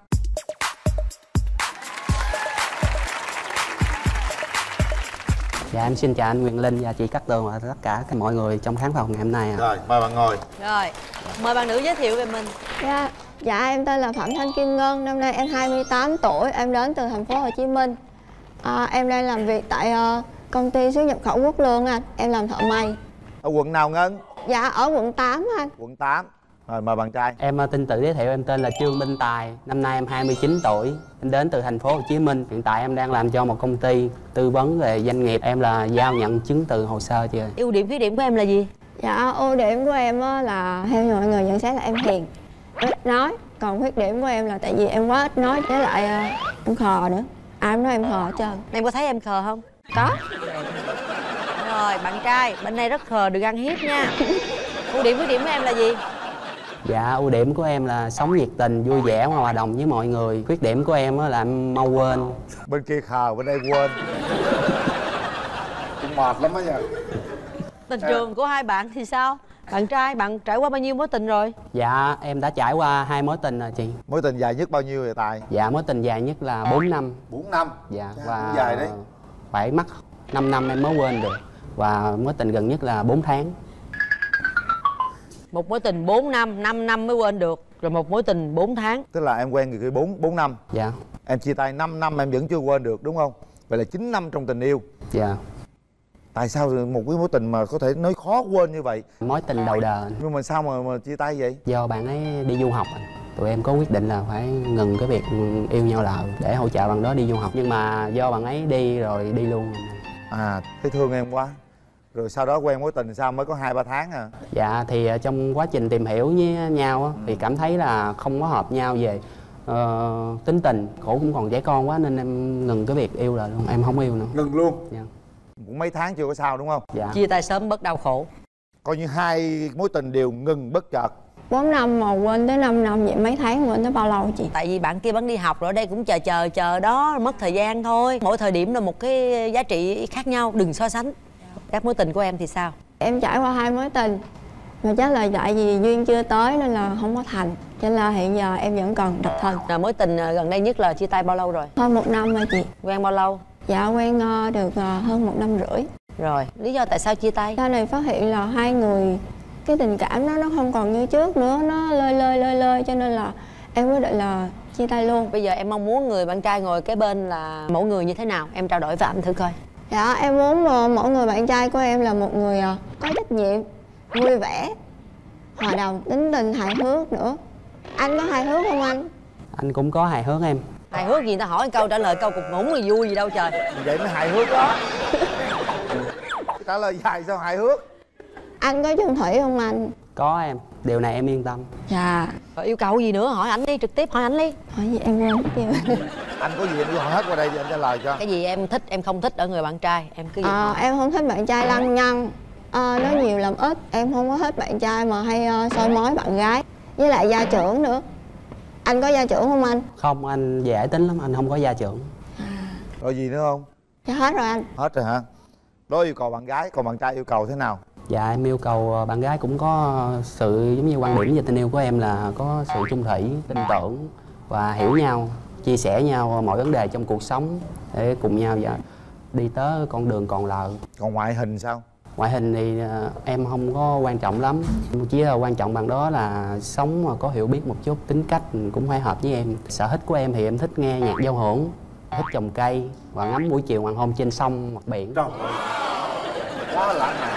Dạ em xin chào anh Quyền Linh và chị Cát Tường và tất cả mọi người trong khán phòng ngày hôm nay. Rồi, mời bạn ngồi. Rồi, mời bạn nữ giới thiệu về mình. Dạ, dạ em tên là Phạm Thanh Kim Ngân, năm nay em hai mươi tám tuổi, em đến từ thành phố Hồ Chí Minh. À, em đang làm việc tại uh, công ty xuất nhập khẩu Quốc Lương anh, em làm thợ may. Ở quận nào Ngân? Dạ, ở quận tám anh. Quận tám. Rồi mời bạn trai. Em tin tự giới thiệu, em tên là Trương Minh Tài, năm nay em hai mươi chín tuổi, em đến từ thành phố Hồ Chí Minh. Hiện tại em đang làm cho một công ty tư vấn về doanh nghiệp, em là giao nhận chứng từ hồ sơ chưa. Ưu điểm khuyết điểm của em là gì? Dạ, ưu điểm của em là theo mọi người nhận xét là em hiền, ít nói. Còn khuyết điểm của em là tại vì em quá ít nói, với lại uh, em khờ nữa. Ai cũng nói em khờ hết trơn. Em có thấy em khờ không? Có. Rồi, bạn trai, bên này rất khờ, được ăn hiếp nha. Ưu điểm khuyết điểm của em là gì? Dạ, ưu điểm của em là sống nhiệt tình, vui vẻ, hòa đồng với mọi người. Khuyết điểm của em là em mau quên. Bên kia khờ, bên đây quên. Cũng mệt lắm á nha. Tình trường của hai bạn thì sao? Bạn trai, bạn trải qua bao nhiêu mối tình rồi? Dạ, em đã trải qua hai mối tình rồi chị. Mối tình dài nhất bao nhiêu vậy Tài? Dạ, mối tình dài nhất là bốn năm. bốn năm? Dạ, Chà, và dài đấy. phải mất năm năm em mới quên được. Và mối tình gần nhất là bốn tháng. Một mối tình bốn năm, năm năm mới quên được. Rồi một mối tình bốn tháng. Tức là em quen người kia bốn, bốn năm. Dạ. Em chia tay năm năm em vẫn chưa quên được đúng không? Vậy là chín năm trong tình yêu. Dạ. Tại sao một cái mối tình mà có thể nói khó quên như vậy? Mối tình đầu đời. Nhưng mà sao mà, mà chia tay vậy? Do bạn ấy đi du học. Tụi em có quyết định là phải ngừng cái việc yêu nhau lại để hỗ trợ bạn đó đi du học. Nhưng mà do bạn ấy đi rồi đi luôn. À, thấy thương em quá. Rồi sau đó quen mối tình sao mới có hai ba tháng à? Dạ thì trong quá trình tìm hiểu với nhau á, thì cảm thấy là không có hợp nhau về uh, tính tình. Cổ cũng còn trẻ con quá nên em ngừng cái việc yêu lại luôn. Em không yêu nữa. Ngừng luôn? Dạ. Cũng mấy tháng chưa có sao đúng không? Dạ. Chia tay sớm bớt đau khổ. Coi như hai mối tình đều ngừng bất chợt. bốn năm mà quên tới năm năm vậy mấy tháng quên tới bao lâu chị? Tại vì bạn kia vẫn đi học rồi, đây cũng chờ chờ chờ đó, mất thời gian thôi. Mỗi thời điểm là một cái giá trị khác nhau, đừng so sánh. Các mối tình của em thì sao? Em trải qua hai mối tình mà chắc là tại vì duyên chưa tới nên là không có thành, cho nên là hiện giờ em vẫn còn độc thân. Là mối tình gần đây nhất là chia tay bao lâu rồi? Hơn một năm rồi chị. Quen bao lâu? Dạ quen được hơn một năm rưỡi. Rồi, lý do tại sao chia tay? Sau này phát hiện là hai người cái tình cảm đó nó không còn như trước nữa, nó lơi lơi lơi lơi cho nên là em quyết định là chia tay luôn. Bây giờ em mong muốn người bạn trai ngồi kế bên là mẫu người như thế nào? Em trao đổi với anh thử coi. Dạ em muốn mỗi người bạn trai của em là một người có trách nhiệm, vui vẻ, hòa đồng, tính tình hài hước nữa. Anh có hài hước không anh? Anh cũng có hài hước em. Hài hước gì ta hỏi câu trả lời câu cục ngủng thì vui gì đâu trời. Vậy mới hài hước đó. Trả lời dài sao hài hước? Anh có chung thủy không anh? Có em, điều này em yên tâm. Dạ. Rồi yêu cầu gì nữa hỏi ảnh đi, trực tiếp hỏi ảnh đi. Hỏi gì em quên mất tiêu. Anh có gì em cứ hỏi hết qua đây anh trả lời cho. Cái gì em thích em không thích ở người bạn trai em cứ. Ờ, em không thích bạn trai lăng nhăng, ờ, nói nhiều làm ít. Em không có thích bạn trai mà hay uh, soi mói bạn gái. Với lại gia trưởng nữa. Anh có gia trưởng không anh? Không, anh dễ tính lắm, anh không có gia trưởng. Rồi gì nữa không? Dạ hết rồi anh. Hết rồi hả? Đó yêu cầu bạn gái, còn bạn trai yêu cầu thế nào? Dạ em yêu cầu bạn gái cũng có sự giống như quan điểm về tình yêu của em là có sự chung thủy, tin tưởng và hiểu nhau, chia sẻ nhau mọi vấn đề trong cuộc sống để cùng nhau và đi tới con đường còn lại. Còn ngoại hình sao? Ngoại hình thì em không có quan trọng lắm, chỉ là quan trọng bằng đó là sống mà có hiểu biết một chút, tính cách cũng phải hợp với em. Sở thích của em thì em thích nghe nhạc giao hưởng, thích trồng cây và ngắm buổi chiều hoàng hôn trên sông mặt biển. Trời ơi, quá lãng mạn.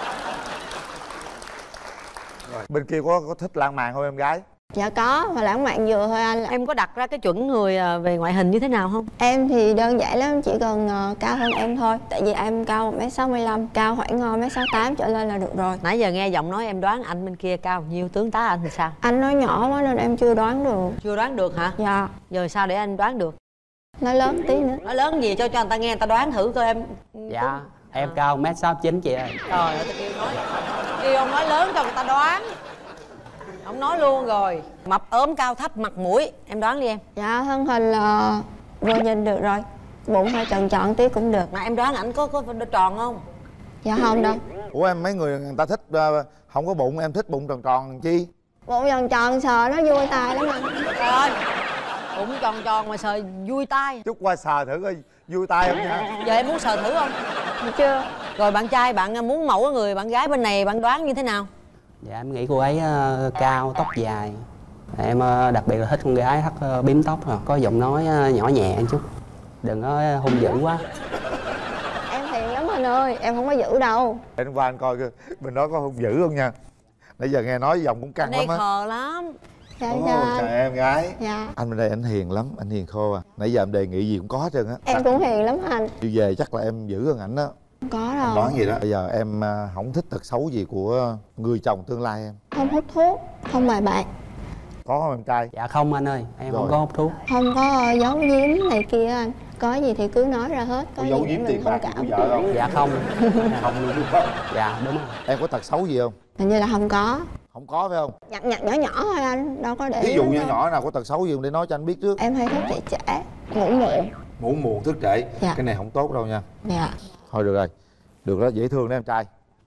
Rồi, bên kia có có thích lãng mạn không em gái? Dạ có, mà lãng mạn vừa thôi anh. Em có đặt ra cái chuẩn người về ngoại hình như thế nào không? Em thì đơn giản lắm, chỉ cần uh, cao hơn em thôi. Tại vì em cao một mét sáu mươi lăm, cao khoảng uh, mét sáu tám trở lên là được rồi. Nãy giờ nghe giọng nói em đoán anh bên kia cao nhiêu, tướng tá anh thì sao? Anh nói nhỏ quá nên em chưa đoán được. Chưa đoán được hả? Dạ. Giờ sao để anh đoán được? Nói lớn tí nữa. Nói lớn gì cho cho người ta nghe, người ta đoán thử coi em. Dạ, em cao mét sáu chín chị ơi. Trời ơi, tôi kêu nói kêu ông nói lớn cho người ta đoán. Ông nói luôn rồi. Mập ốm cao thấp mặt mũi em đoán đi em. Dạ thân hình là vừa nhìn được rồi, bụng hơi tròn tròn tí cũng được. Mà em đoán ảnh có có tròn không? Dạ không đâu. Ủa em mấy người người ta thích uh, không có bụng, em thích bụng tròn tròn chi? Bụng tròn tròn sờ nó vui tai lắm anh. Trời ơi, bụng tròn tròn mà sờ vui tai. Chút qua sờ thử coi vui tai không nha. Giờ em muốn sờ thử không? Chưa. Rồi bạn trai bạn muốn mẫu cái người bạn gái bên này bạn đoán như thế nào? Dạ em nghĩ cô ấy uh, cao, tóc dài. Em uh, đặc biệt là thích con gái thắt uh, bím tóc, uh, có giọng nói uh, nhỏ nhẹ một chút. Đừng có uh, hung dữ quá. Em hiền lắm anh ơi, em không có dữ đâu. Anh qua anh coi bên đó có hung dữ không nha. Nãy giờ nghe nói giọng cũng căng lắm á. Anh đây khờ lắm. Dạ Ồ, dạ chào em gái. Dạ. Anh bên đây anh hiền lắm, anh hiền khô à. Nãy giờ em đề nghị gì cũng có hết trơn á. Em cũng hiền lắm anh. Đi về chắc là em dữ hơn ảnh đó. Không có đâu. Anh đoán gì đó. Bây giờ em uh, không thích tật xấu gì của người chồng tương lai em? Không hút thuốc, không bài bạc. Có không em trai? Dạ không anh ơi, em Rồi. không có hút thuốc. Không có uh, giấu giếm này kia anh. Có gì thì cứ nói ra hết. Có, Có gì giấu để giếm mình tiền thông bạc cảm. của vợ không? Dạ không. Không luôn đúng không? Dạ đúng rồi. Em có tật xấu gì không? Hình như là không có. Không có phải không? Nhặt nhặt nhỏ nhỏ thôi anh, đâu có để Ví dụ ý như đâu. nhỏ nào có tật xấu gì không để nói cho anh biết trước. Em hay thức dậy trễ, ngủ muộn. Ngủ muộn thức trễ. Dạ. Cái này không tốt đâu nha. Dạ. Thôi được rồi. Được đó, dễ thương đó em trai.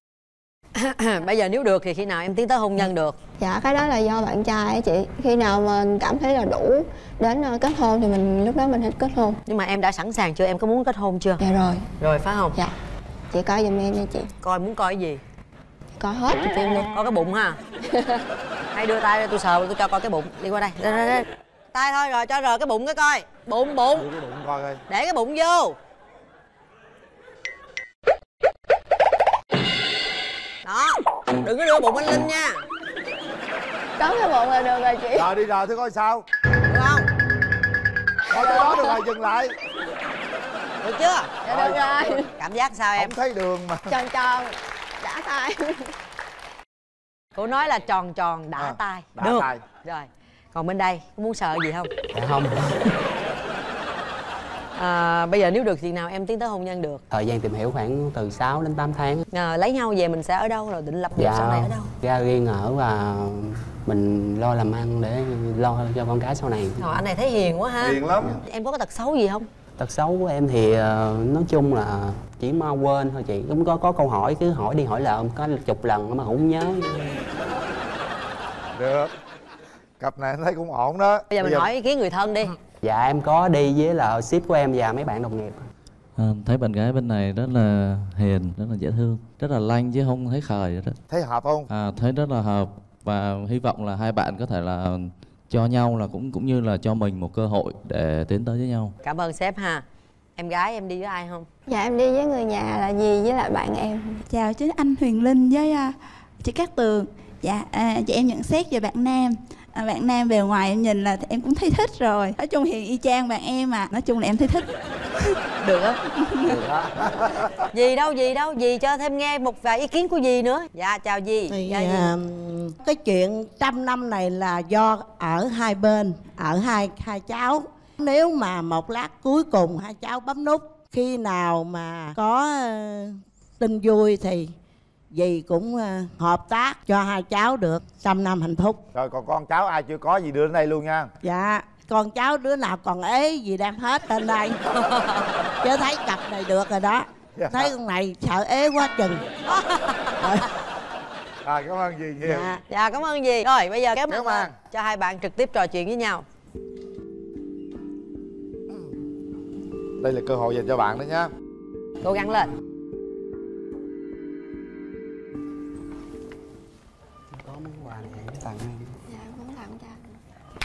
Bây giờ nếu được thì khi nào em tiến tới hôn nhân được? Dạ cái đó là do bạn trai á chị. Khi nào mình cảm thấy là đủ đến uh, kết hôn thì mình lúc đó mình thích kết hôn. Nhưng mà em đã sẵn sàng chưa? Em có muốn kết hôn chưa? Dạ rồi. Rồi phải không? Dạ. Chị coi giùm em nha chị. Coi muốn coi cái gì? Coi hết chị phim luôn. Coi cái bụng ha. Hay đưa tay ra tôi sờ tôi cho coi cái bụng. Đi qua đây. Đây, đây, đây. Tay thôi rồi cho rờ cái bụng cái coi. Bụng bụng. Đưa cái bụng coi coi. Để cái bụng vô. Đó. Đừng có đưa bụng anh Linh nha. Có cái bụng là được rồi chị. Rồi đi rồi thử coi sao. Được không? Coi tới đó được rồi dừng lại. Được chưa? Dạ được rồi. Cảm giác sao em? Không thấy đường mà. Tròn tròn. Đã tay. Cô nói là tròn tròn đã À, tay. đã Được. tay. Rồi. Còn bên đây có muốn sợ gì không? Dạ không. À, bây giờ nếu được thì nào em tiến tới hôn nhân được? Thời gian tìm hiểu khoảng từ sáu đến tám tháng. À, lấy nhau về mình sẽ ở đâu rồi định lập nghiệp Dạ, sau này ở đâu? ra riêng ở và mình lo làm ăn để lo cho con cái sau này. Rồi, anh này thấy hiền quá ha. Hiền lắm. Em có cái tật xấu gì không? Tật xấu của em thì uh, nói chung là chỉ mau quên thôi chị. Cũng có có câu hỏi cứ hỏi đi hỏi lại có chục lần mà không nhớ. Được. Cặp này anh thấy cũng ổn đó. Bây giờ mình hỏi ý kiến người thân đi. Dạ em có đi với là ship của em và mấy bạn đồng nghiệp. À, thấy bạn gái bên này rất là hiền, rất là dễ thương, rất là lanh chứ không thấy khờ đó. Thấy hợp không? À, thấy rất là hợp và hy vọng là hai bạn có thể là cho nhau là cũng cũng như là cho mình một cơ hội để tiến tới với nhau. Cảm ơn sếp ha. Em gái em đi với ai không? Dạ em đi với người nhà là dì với lại bạn em. Chào chú anh Huyền Linh với uh, chị Cát Tường. Dạ, à, chị em nhận xét về bạn nam. À, bạn nam bề ngoài em nhìn là em cũng thấy thích rồi. Nói chung thì y chang bạn em mà. Nói chung là em thấy thích. Được á. Dì đâu, dì đâu, dì cho thêm nghe một vài ý kiến của dì nữa. Dạ chào dì. Thì Dạ, dì. à, cái chuyện trăm năm này là do ở hai bên, ở hai hai cháu. Nếu mà một lát cuối cùng hai cháu bấm nút, khi nào mà có uh, tin vui thì dì cũng uh, hợp tác cho hai cháu được trăm năm hạnh phúc. Rồi còn con cháu ai chưa có gì đưa đến đây luôn nha. Dạ, con cháu đứa nào còn ế gì đem hết lên đây. Chứ thấy cặp này được rồi đó. Dạ. Thấy con này sợ ế quá chừng. À, cảm ơn dì nhiều. Dạ, dạ cảm ơn dì. Rồi bây giờ kéo Kéo màn màn. cho hai bạn trực tiếp trò chuyện với nhau. Đây là cơ hội dành cho bạn đó nhá. Cố gắng lên. Có món quà này để tặng em. Dạ cũng tặng cho anh.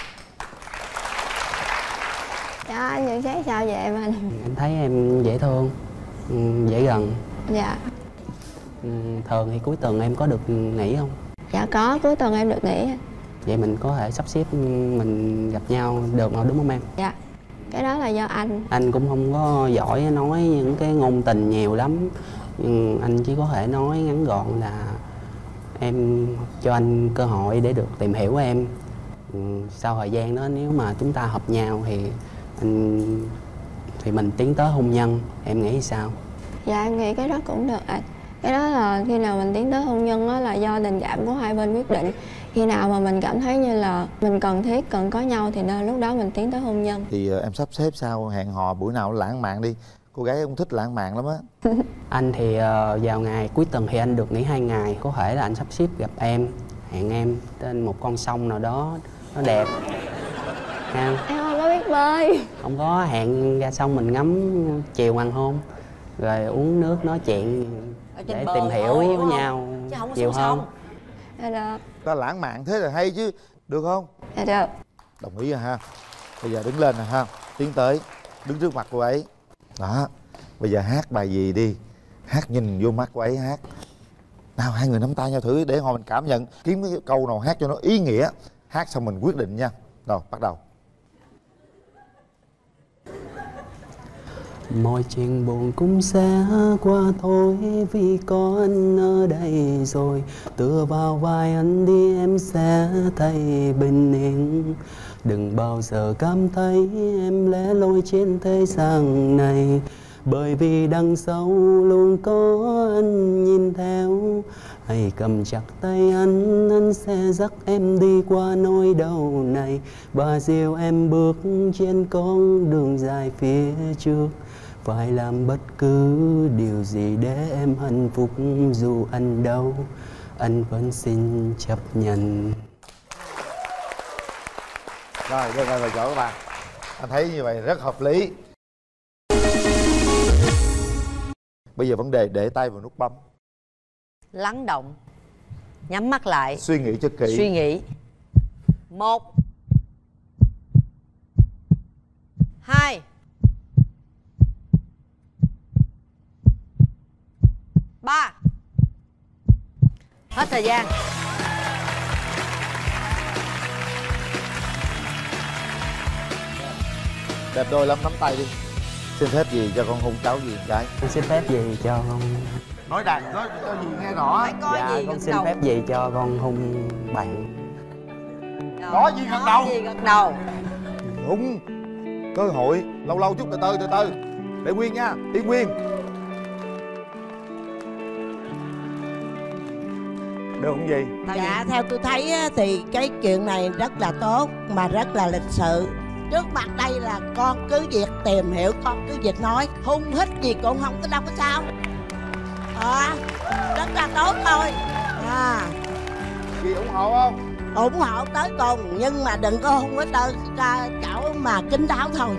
Dạ anh nhận xét sao vậy em anh? Em thấy em dễ thương, ừ, dễ gần. Dạ. Ừ, thường thì cuối tuần em có được nghỉ không? Dạ có, cuối tuần em được nghỉ. Vậy mình có thể sắp xếp mình gặp nhau được mà, đúng không em? Dạ. Cái đó là do anh. Anh cũng không có giỏi nói những cái ngôn tình nhiều lắm, nhưng anh chỉ có thể nói ngắn gọn là em cho anh cơ hội để được tìm hiểu em. Ừ, sau thời gian đó nếu mà chúng ta hợp nhau thì anh thì mình tiến tới hôn nhân. Em nghĩ sao? Dạ em nghĩ cái đó cũng được anh. Cái đó là khi nào mình tiến tới hôn nhân đó là do tình cảm của hai bên quyết định. Khi nào mà mình cảm thấy như là mình cần thiết, cần có nhau thì nên lúc đó mình tiến tới hôn nhân. Thì uh, em sắp xếp sao hẹn hò buổi nào lãng mạn đi. Cô gái cũng thích lãng mạn lắm á. Anh thì uh, vào ngày cuối tuần thì anh được nghỉ hai ngày. Có thể là anh sắp xếp gặp em, hẹn em trên một con sông nào đó nó đẹp ha. Em không có biết bơi. Không có, hẹn ra sông mình ngắm chiều hoàng hôn, rồi uống nước nói chuyện để tìm hiểu thôi, với nhau chứ không có nhiều xuống hơn. sông. Dạ được. Ta lãng mạn thế là hay chứ. Được không? Dạ được. Đồng ý rồi ha. Bây giờ đứng lên nè ha. Tiến tới, đứng trước mặt cô ấy. Đó. Bây giờ hát bài gì đi. Hát nhìn vô mắt cô ấy hát. Nào hai người nắm tay nhau thử để hồi mình cảm nhận. Kiếm cái câu nào hát cho nó ý nghĩa. Hát xong mình quyết định nha. Rồi bắt đầu. Mọi chuyện buồn cũng sẽ qua thôi, vì có anh ở đây rồi. Tựa vào vai anh đi em sẽ thấy bình yên. Đừng bao giờ cảm thấy em lẻ loi trên thế gian này, bởi vì đằng sau luôn có anh nhìn theo. Hãy cầm chặt tay anh, anh sẽ dắt em đi qua nỗi đau này, và dìu em bước trên con đường dài phía trước. Phải làm bất cứ điều gì để em hạnh phúc, dù anh đâu, anh vẫn xin chấp nhận. Rồi, đưa ngay vào chỗ các bạn. Anh thấy như vậy rất hợp lý. Bây giờ vấn đề để tay vào nút bấm. Lắng động. Nhắm mắt lại. Suy nghĩ cho kỹ. Suy nghĩ. Một. Hai. Ba. Hết thời gian. Đẹp đôi lắm, nắm tay đi. Xin phép gì cho con hôn cháu gì cái. Con xin phép gì cho con. Nói đạt, nói cho gì nghe rõ. Dạ gì con xin đầu. phép gì cho con hôn bạn. Có gì gật đầu. Có gì gật đầu. Đúng. Cơ hội. Lâu lâu chút, từ từ từ từ. Để nguyên nha. Đi nguyên. Được không gì? Dạ theo tôi thấy á, thì cái chuyện này rất là tốt mà rất là lịch sự. Trước mặt đây là con cứ việc tìm hiểu, con cứ việc nói, hung hít gì cũng không có đâu có sao. À, rất là tốt thôi. À. Chị ủng hộ không? Ủng hộ tới cùng, nhưng mà đừng có hung hít đâu, cháu mà kín đáo thôi.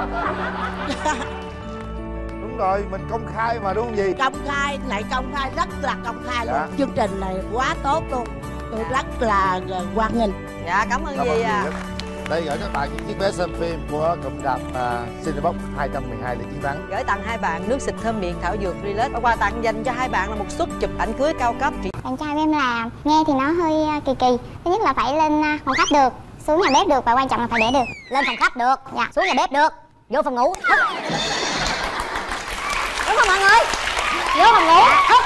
Đúng rồi, mình công khai mà đúng không gì? Công khai, này công khai, rất là công khai Dạ. luôn. Chương trình này quá tốt luôn. Tôi rất là hoan nghênh. Dạ cảm ơn Cảm ơn dì dì à. rất. Đây gửi các bạn những chiếc vé xem phim của cụm rạp uh, Cinebox hai trăm mười hai Lê Chiến Thắng. Gửi tặng hai bạn nước xịt thơm miệng thảo dược Relax. Và quà tặng dành cho hai bạn là một suất chụp ảnh cưới cao cấp. Bạn trai em là nghe thì nó hơi kỳ kỳ. Thứ nhất là phải lên phòng khách được, xuống nhà bếp được, và quan trọng là phải để được. Lên phòng khách được, dạ. Xuống nhà bếp được, vô phòng ngủ. Đúng không mọi người? Vô phòng ngủ. Thức.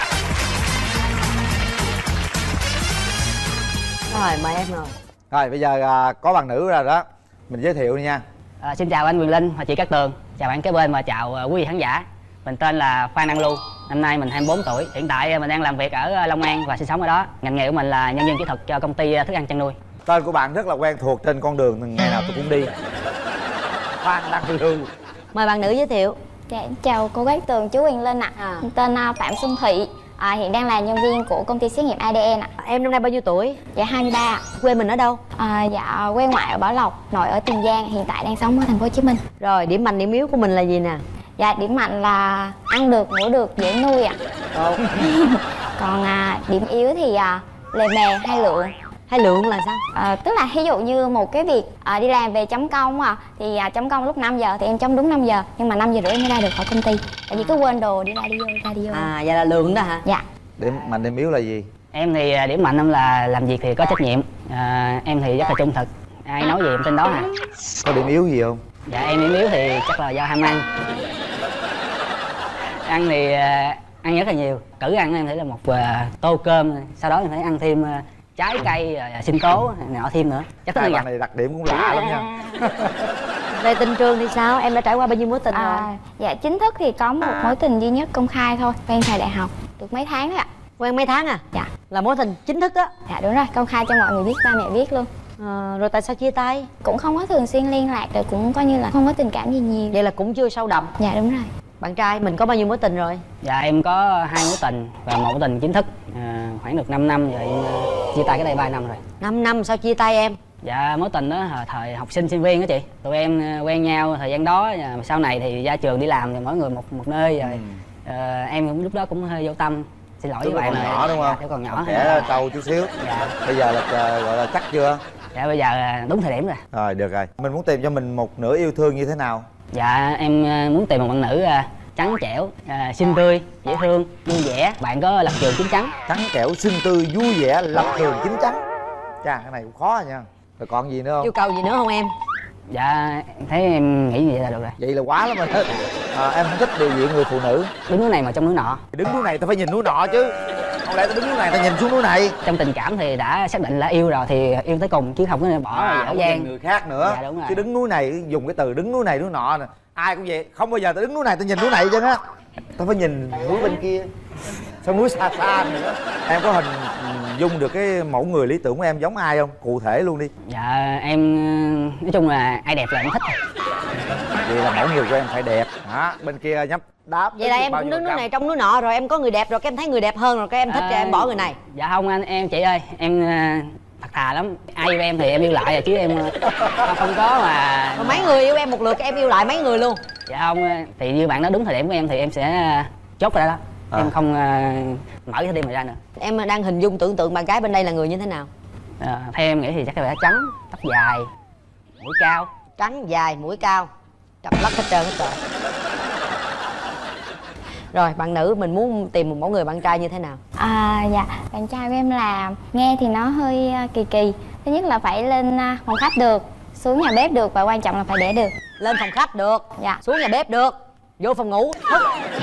Rồi mời em rồi. Rồi bây giờ à, có bạn nữ rồi đó, mình giới thiệu đi nha. À, xin chào anh Quyền Linh và chị Cát Tường. Chào bạn kế bên và chào uh, quý vị khán giả. Mình tên là Phan Đăng Lưu. Năm nay mình hai mươi bốn tuổi. Hiện tại mình đang làm việc ở Long An và sinh sống ở đó. Ngành nghề của mình là nhân viên kỹ thuật cho công ty thức ăn chăn nuôi. Tên của bạn rất là quen thuộc trên con đường ngày nào tôi cũng đi. Phan Đăng Lưu. Mời bạn nữ giới thiệu. Dạ, chào cô Cát Tường, chú Quyền Linh ạ. À. Tên uh, Phạm Xuân Thị. À, hiện đang là nhân viên của công ty xét nghiệm a đê en ạ. Em năm nay bao nhiêu tuổi? Dạ hai mươi ba. Quê mình ở đâu? À, dạ quê ngoại ở Bảo Lộc, nội ở Tiền Giang, hiện tại đang sống ở thành phố Hồ Chí Minh. Rồi điểm mạnh điểm yếu của mình là gì nè? Dạ điểm mạnh là ăn được, ngủ được, dễ nuôi ạ. Còn à, điểm yếu thì à, lề mề hay lượng. Hay lượng là sao? À, tức là ví dụ như một cái việc à, đi làm về chấm công à, thì à, chấm công lúc năm giờ thì em chấm đúng năm giờ, nhưng mà năm giờ rưỡi em mới ra được khỏi công ty. Tại vì cứ quên đồ đi ra đi vô, ra đi vô. À vậy là lượng đó hả? Dạ. Điểm mạnh điểm yếu là gì? Em thì điểm mạnh em là làm việc thì có trách nhiệm. À, em thì rất là trung thực. Ai nói gì em tin đó hả? Có điểm yếu gì không? Dạ em điểm yếu thì chắc là do ham ăn. Ăn thì uh, ăn rất là nhiều. Cử ăn em thấy là một uh, tô cơm, sau đó em phải ăn thêm uh, trái cây, uh, sinh tố nọ thêm nữa. Chắc Hai là bạn này đặc điểm cũng lạ lắm nha. Về tình trường thì sao? Em đã trải qua bao nhiêu mối tình à, rồi? Dạ chính thức thì có một mối tình duy nhất công khai thôi, quen thời đại học được mấy tháng thôi ạ. Quen mấy tháng à? Dạ. Là mối tình chính thức á? Dạ đúng rồi, công khai cho mọi người biết, ba mẹ biết luôn. À, rồi tại sao chia tay? Cũng không có thường xuyên liên lạc, rồi cũng coi như là không có tình cảm gì nhiều. Vậy là cũng chưa sâu đậm. Dạ đúng rồi. Bạn trai mình có bao nhiêu mối tình rồi? Dạ em có hai mối tình và một mối tình chính thức, à, khoảng được năm năm rồi em uh, chia tay cái đây ba năm rồi. năm năm sao chia tay em? Dạ mối tình đó là thời học sinh sinh viên đó chị. Tụi em uh, quen nhau thời gian đó, uh, sau này thì ra trường đi làm thì mỗi người một một nơi rồi. Ừ. Uh, em cũng lúc đó cũng hơi vô tâm. Xin lỗi với bạn còn nhỏ đúng không? Dạ, còn nhỏ. Trẻ trâu chút xíu. Dạ. Bây giờ là uh, gọi là chắc chưa? Dạ bây giờ uh, đúng thời điểm rồi. Rồi được rồi. Mình muốn tìm cho mình một nửa yêu thương như thế nào? Dạ em uh, muốn tìm một bạn nữ uh, trắng trẻo, uh, xinh tươi, dễ thương, vui vẻ. Bạn có lập trường chín chắn. Trắng trẻo, xinh tươi, vui vẻ, lập trường chín chắn. Chà, cái này cũng khó rồi nha. Rồi còn gì nữa không? Yêu cầu gì nữa không em? Dạ thấy em nghĩ vậy là được rồi. Vậy là quá lắm rồi. À, em không thích điều diện người phụ nữ. Đứng núi này mà trong núi nọ. Đứng núi này tao phải nhìn núi nọ chứ. Không lẽ tao đứng núi này tao nhìn xuống núi này. Trong tình cảm thì đã xác định là yêu rồi thì yêu tới cùng chứ không có bỏ à, dở dang người khác nữa. Dạ, đúng rồi. Chứ đứng núi này dùng cái từ đứng núi này núi nọ nè, ai cũng vậy. Không bao giờ tao đứng núi này tao nhìn núi này chứ á. Tao phải nhìn núi bên kia, xong núi xa xa nữa. Em có hình dung được cái mẫu người lý tưởng của em giống ai không? Cụ thể luôn đi. Dạ em nói chung là ai đẹp là em thích. Vậy là mẫu người của em phải đẹp. Đó, bên kia nhấp đáp. Vậy là em cũng đứng núi này trong núi nọ rồi em có người đẹp rồi, cái em thấy người đẹp hơn rồi cái em thích à, cho em bỏ người này. Dạ không anh, em chị ơi, em thật thà lắm. Ai yêu em thì em yêu lại rồi chứ em không có mà. Rồi mấy người yêu em một lượt em yêu lại mấy người luôn? Dạ không, thì như bạn nói đúng thời điểm của em thì em sẽ chốt rồi đó. À. Em không uh, mở cái tim này ra nữa. Em đang hình dung tưởng tượng bạn gái bên đây là người như thế nào? À, theo em nghĩ thì chắc là phải trắng, tóc dài, mũi cao. Trắng dài, mũi cao, cặp lắc hết trơn hết trọi. Rồi bạn nữ mình muốn tìm một mẫu người bạn trai như thế nào? À dạ, bạn trai của em là nghe thì nó hơi kỳ kỳ. Thứ nhất là phải lên phòng khách được, xuống nhà bếp được và quan trọng là phải đẻ được. Lên phòng khách được, dạ. Xuống nhà bếp được, vô phòng ngủ thức.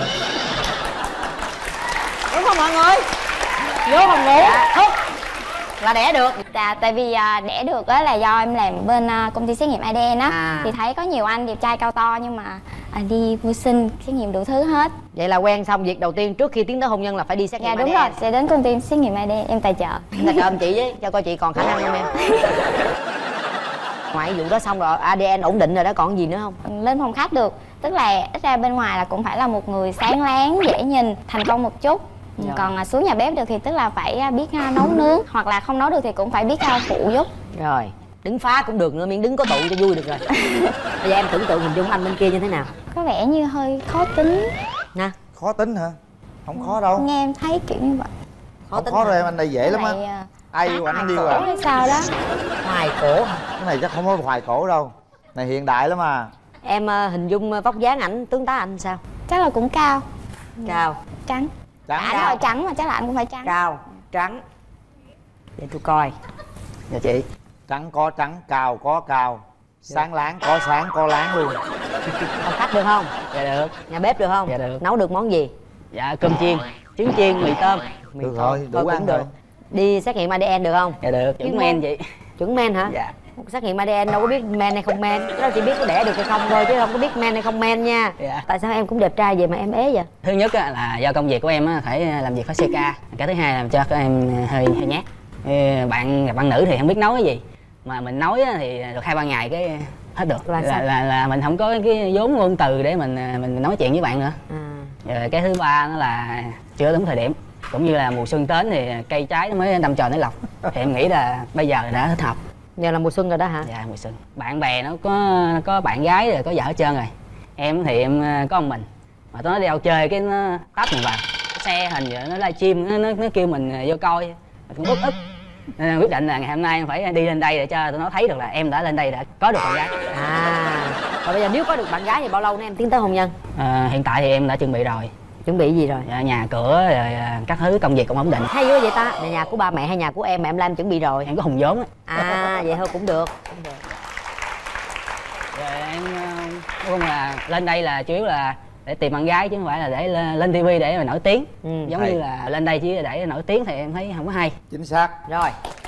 Đúng không mọi người? Vô phòng ngủ thức là đẻ được. Dạ, tại vì à, đẻ được á là do em làm bên à, công ty xét nghiệm a đê en á. À. Thì thấy có nhiều anh đẹp trai cao to nhưng mà à, đi vô sinh xét nghiệm đủ thứ hết. Vậy là quen xong việc đầu tiên trước khi tiến tới hôn nhân là phải đi xét nghiệm. Dạ đúng rồi, sẽ đến công ty xét nghiệm a đê en, em tài trợ. Tài trợ em chị với, cho coi chị còn khả năng không em. Ngoài vụ đó xong rồi a đê en ổn định rồi đó, còn gì nữa không? Lên phòng khách được, tức là ít ra bên ngoài là cũng phải là một người sáng láng, dễ nhìn, thành công một chút. Rồi. Còn à, xuống nhà bếp được thì tức là phải biết à, nấu nướng, hoặc là không nấu được thì cũng phải biết à, phụ giúp. Rồi, đứng phá cũng được nữa, miễn đứng có tụ cho vui được rồi. Bây giờ em tưởng tượng hình dung anh bên kia như thế nào? Có vẻ như hơi khó tính. Nè. Khó tính hả? Không khó đâu. Nghe em thấy kiểu như vậy. Khó không tính khó rồi em, anh đây dễ lắm á. Ai yêu anh yêu à? Hay sao đó? Hoài cổ. Cái này chắc không có hoài cổ đâu. Này hiện đại lắm mà. Em uh, hình dung uh, vóc dáng ảnh tướng tá anh sao? Chắc là cũng cao. Cao. Trắng. Trắng. Ảnh rồi trắng mà chắc là anh cũng phải trắng. Cao, trắng. Để tôi coi. Dạ chị. Trắng có trắng, cao có cao, sáng láng có sáng có láng luôn. Phòng khách được không? Dạ được. Nhà bếp được không? Dạ được. Nấu được món gì? Dạ cơm chiên, trứng chiên, mì tôm. Mì Được tôm. rồi, đủ Thôi ăn cũng rồi. được. Đi xét nghiệm a đê en được không? Dạ được, chuẩn men chị. Chuẩn men hả? Dạ. Xét nghiệm a đê en đâu có biết men hay không men, cái đó chỉ biết có đẻ được hay không thôi chứ không có biết men hay không men nha. Dạ. Tại sao em cũng đẹp trai vậy mà em ế vậy? Thứ nhất á, là do công việc của em á, phải làm việc có xê ca. Cái thứ hai làm cho các em hơi hơi nhát. Ê, bạn gặp bạn nữ thì không biết nấu cái gì, mà mình nói á, thì được hai ba ngày cái hết được. Là Là, sao? là, là mình không có cái vốn ngôn từ để mình mình nói chuyện với bạn nữa. À. Rồi cái thứ ba nó là chưa đúng thời điểm, cũng như là mùa xuân đến thì cây trái nó mới đâm chồi nảy lộc. Thì em nghĩ là bây giờ đã thích hợp. Giờ là mùa xuân rồi đó hả? Dạ mùa xuân. Bạn bè nó có nó có bạn gái rồi, có vợ hết trơn rồi. Em thì em có một mình, mà nó đeo chơi cái nó tấp mình vào cái xe hình vậy, nó livestream nó, nó nó kêu mình vô coi, mình cũng bức ức. Nên là quyết định là ngày hôm nay em phải đi lên đây để cho tụi nó thấy được là em đã lên đây đã có được bạn gái. À, rồi bây giờ nếu có được bạn gái thì bao lâu nữa em tiến tới hôn nhân? À, hiện tại thì em đã chuẩn bị rồi. Chuẩn bị gì rồi? Dạ, nhà cửa rồi các thứ công việc cũng ổn định. Hay quá vậy ta. Là nhà của ba mẹ hay nhà của em mà em làm chuẩn bị rồi? Em có hùng vốn á. À vậy thôi cũng được. Cũng được. Rồi em nói chung là lên đây là chủ yếu là để tìm bạn gái chứ không phải là để lên, lên tivi để mà nổi tiếng. Ừ, giống hay. như là lên đây chỉ để nổi tiếng thì em thấy không có hay. Chính xác. Rồi.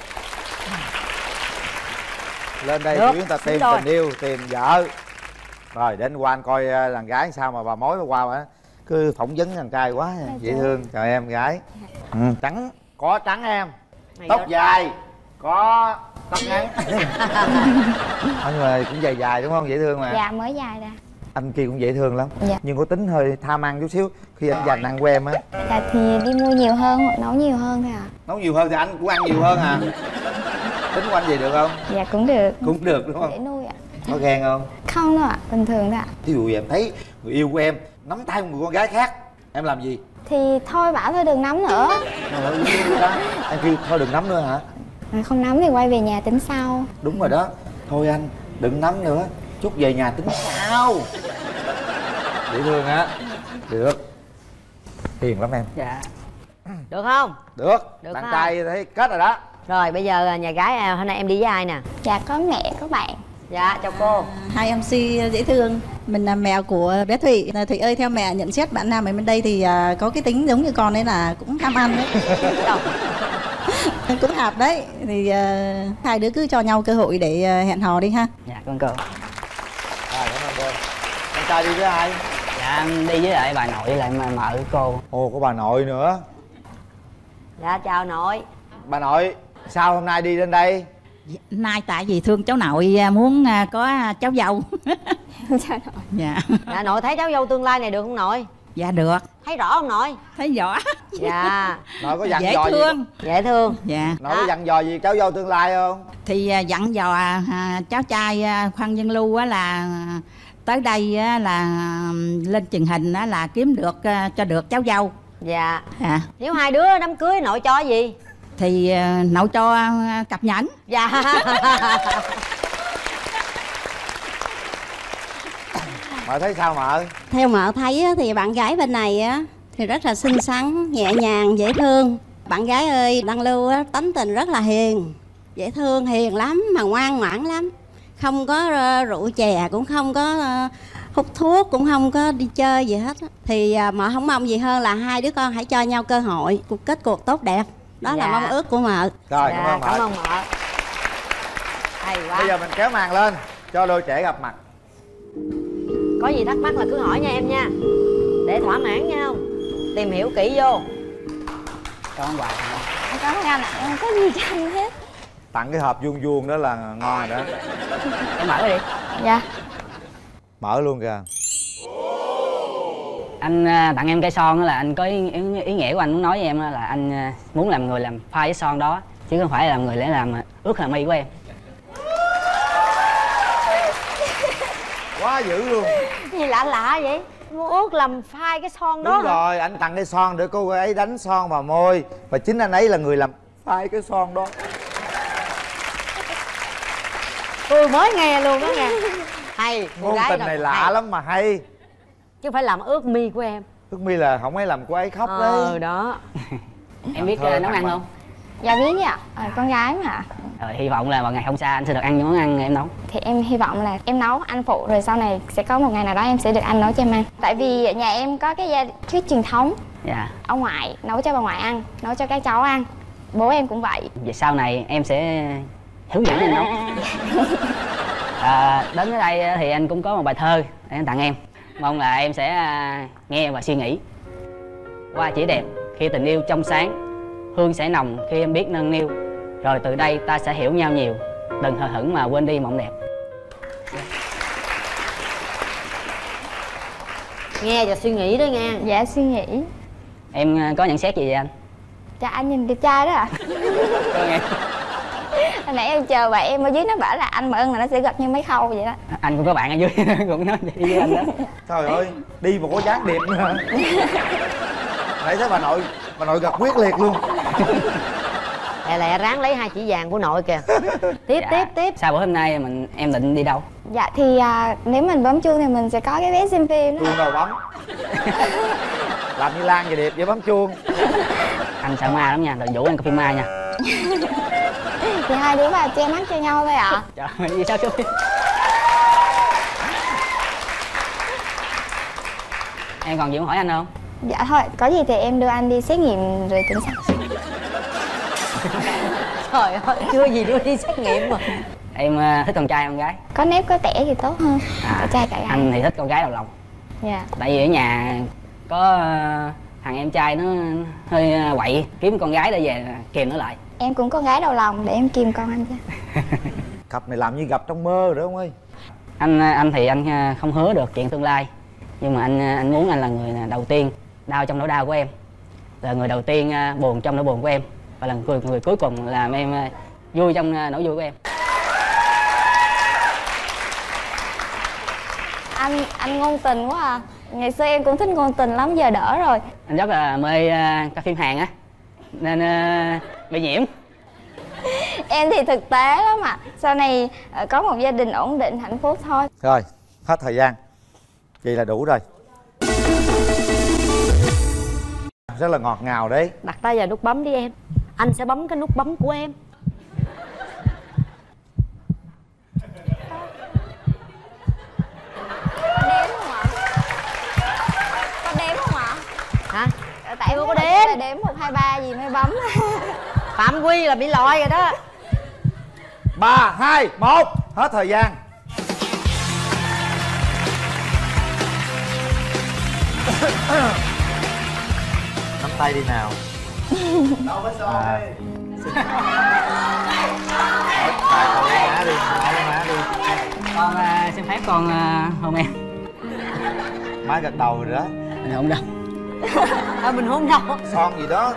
Lên đây Được, chủ yếu ta đúng tìm rồi. tình yêu, tìm vợ. Rồi đến qua anh coi uh, đàn gái sao mà bà mối bà qua bà cứ phỏng vấn đàn trai quá dễ thương. Chào em gái. Ừ, trắng có trắng em, tóc dài có tóc ngắn. Anh mà cũng dài dài đúng không, dễ thương mà. Dạ mới dài ra. Anh kia cũng dễ thương lắm. Dạ. Nhưng có tính hơi tham ăn chút xíu khi anh dành ăn của em á. Dạ thì đi mua nhiều hơn hoặc nấu nhiều hơn thôi à. Nấu nhiều hơn thì anh cũng ăn nhiều hơn à. Tính của anh vậy được không? Dạ cũng được. Cũng được đúng Để không? nuôi ạ. Có ghen không? Không đâu ạ, bình thường thôi ạ. Ví dụ em thấy người yêu của em nắm tay một người con gái khác, em làm gì? Thì thôi bảo thôi đừng nắm nữa. Trời ơi, đó. Em kêu thôi đừng nắm nữa hả? Mà không nắm thì quay về nhà tính sau. Đúng rồi đó. Thôi anh đừng nắm nữa, chút về nhà tính sao. Dễ thương á. Được. Hiền lắm em. Dạ. Được không? Được. Được Bạn không? trai thấy kết rồi đó. Rồi bây giờ nhà gái à, hôm nay em đi với ai nè? Dạ có mẹ, có bạn. Dạ chào cô. Hai em xê dễ thương. Mình là mẹ của bé Thủy. Thủy ơi, theo mẹ nhận xét bạn nam ở bên đây thì à, có cái tính giống như con đấy là cũng ham ăn đấy. Cũng hợp đấy. Thì à, hai đứa cứ cho nhau cơ hội để à, hẹn hò đi ha. Dạ con cậu. Rồi cảm ơn cô. Con trai đi với ai? Dạ em đi với lại bà nội lại mà mợ của cô. Ồ có bà nội nữa. Dạ chào nội. Bà nội sao hôm nay đi lên đây? Nay tại vì thương cháu nội muốn có cháu dâu. Dạ. Dạ nội thấy cháu dâu tương lai này được không nội? Dạ được. Thấy rõ không nội? Thấy rõ. Dạ. Nội có dặn Dễ dò thương. gì? Dễ thương. Dạ. Nội có dặn dò gì cháu dâu tương lai không? Thì à, dặn dò à, cháu trai à, Phan Văn Lưu á là tới đây á, là lên truyền hình á, là kiếm được à, cho được cháu dâu. Dạ. À. Nếu hai đứa đám cưới nội cho gì? Thì à, nội cho à, cặp nhẫn. Dạ. Mợ thấy sao mợ? Theo mợ thấy á, thì bạn gái bên này á thì rất là xinh xắn, nhẹ nhàng, dễ thương. Bạn gái ơi, Đăng Lưu á, tánh tình rất là hiền, dễ thương, hiền lắm mà ngoan ngoãn lắm. Không có uh, rượu chè, cũng không có uh, hút thuốc, cũng không có đi chơi gì hết á. Thì uh, mợ không mong gì hơn là hai đứa con hãy cho nhau cơ hội, cuộc kết cuộc tốt đẹp. Đó Dạ. là mong ước của mợ. Rồi Dạ, cảm ơn mợ. cảm ơn mợ. Hay quá. Bây giờ mình kéo màn lên cho đôi trẻ gặp mặt. Có gì thắc mắc là cứ hỏi nha em nha, để thỏa mãn nha không? Tìm hiểu kỹ vô. Cảm ơn bà. Cảm ơn anh ạ, em không có gì cho anh hết. Tặng cái hộp vuông vuông đó là ngon rồi đó. Em mở đi. Dạ. Mở luôn kìa. Anh à, tặng em cây son đó là anh có ý, ý, ý nghĩa của anh muốn nói với em là anh à, muốn làm người làm pha với son đó, chứ không phải là làm người để làm ước hàm y của em. Quá dữ luôn. Gì lạ lạ vậy? Mua ước làm phai cái son đó Đúng hả? rồi, anh tặng cái son để cô ấy đánh son vào môi. Và chính anh ấy là người làm phai cái son đó. Tôi mới nghe luôn đó nghe. Hay, cô Ngôn gái tình rồi, này lạ hay. lắm mà hay. Chứ không phải làm ước mi của em. Ước mi là không ấy làm cô ấy khóc Ờ đấy. đó. Em biết Thơ uh, nấu thằng ăn mà. không? Dạ biết ạ, à, con gái mà. Rồi hy vọng là vào ngày hôm sau anh sẽ được ăn những món ăn em nấu. Thì em hy vọng là em nấu, anh phụ, rồi sau này sẽ có một ngày nào đó em sẽ được anh nấu cho em ăn. Tại vì ở nhà em có cái gia thuyết truyền thống. Dạ. Ông ngoại nấu cho bà ngoại ăn, nấu cho các cháu ăn. Bố em cũng vậy. Vậy sau này em sẽ hướng dẫn anh nấu. À, đến tới đây thì anh cũng có một bài thơ để anh tặng em. Mong là em sẽ nghe và suy nghĩ. Hoa chỉ đẹp khi tình yêu trong sáng, hương sẽ nồng khi em biết nâng niu. Rồi từ đây ta sẽ hiểu nhau nhiều, đừng hờ hững mà quên đi mộng đẹp. Nghe và suy nghĩ đó nghe. Dạ suy nghĩ. Em có nhận xét gì vậy anh? Dạ anh nhìn đẹp trai đó ạ. À. Hồi nãy em chờ bạn em ở dưới nó bảo là anh mà ưng là nó sẽ gật như mấy khâu vậy đó. Anh cũng có bạn ở dưới cũng nói vậy với anh đó. Trời ơi, đi mà có dáng đẹp nữa hả? Nãy thấy bà nội, bà nội gật quyết liệt luôn. Lẹ lẹ ráng lấy hai chỉ vàng của nội kìa. Tiếp Dạ. tiếp tiếp. Sau bữa hôm nay mình em định đi đâu? Dạ thì à, nếu mình bấm chuông thì mình sẽ có cái vé xem phim đó. Chuông đâu bấm. Làm như Lan vậy đẹp vậy bấm chuông. Anh sợ ma lắm nha, đừng rủ anh coi phim ma nha. Thì hai đứa vào che mắt cho nhau thôi ạ. Trời ơi, gì sao chứ? Em còn gì muốn hỏi anh không? Dạ thôi, có gì thì em đưa anh đi xét nghiệm rồi tính sau. Trời ơi, chưa gì đưa đi xét nghiệm mà. Em uh, thích con trai con gái? Có nếp có tẻ thì tốt hơn. À, cả trai cả gái. anh thì thích con gái đầu lòng. Dạ. Tại vì ở nhà có uh, thằng em trai nó hơi uh, quậy, kiếm con gái để về kìm nó lại. Em cũng con gái đầu lòng để em kìm con anh chứ. Cặp này làm như gặp trong mơ rồi đó ông ơi. Anh anh thì anh không hứa được chuyện tương lai, nhưng mà anh anh muốn anh là người đầu tiên đau trong nỗi đau của em, là người đầu tiên buồn trong nỗi buồn của em, và là người, người cuối cùng làm em vui trong nỗi vui của em. Anh anh ngôn tình quá à. Ngày xưa em cũng thích ngôn tình lắm, giờ đỡ rồi. Anh rất là mê uh, các phim Hàn á, nên uh, bị nhiễm. Em thì thực tế lắm ạ. Sau này uh, có một gia đình ổn định hạnh phúc thôi. Rồi, hết thời gian. Vậy là đủ rồi. Rất là ngọt ngào đấy. Đặt tay vào nút bấm đi em. Anh sẽ bấm cái nút bấm của em. Đếm không ạ? Có đếm không ạ? Hả? Tại em em có có đếm. đếm đếm một hai ba gì mới bấm. Phạm Quy là bị lòi rồi đó. Ba, hai, một. Hết thời gian. Nắm tay đi nào. À. Tay con lấy má đi, lấy má đi. Con uh, xin phép con uh, hôn em. Má gật đầu rồi đó. Mình hôn đâu? À, mình hôn đâu? Son gì đó.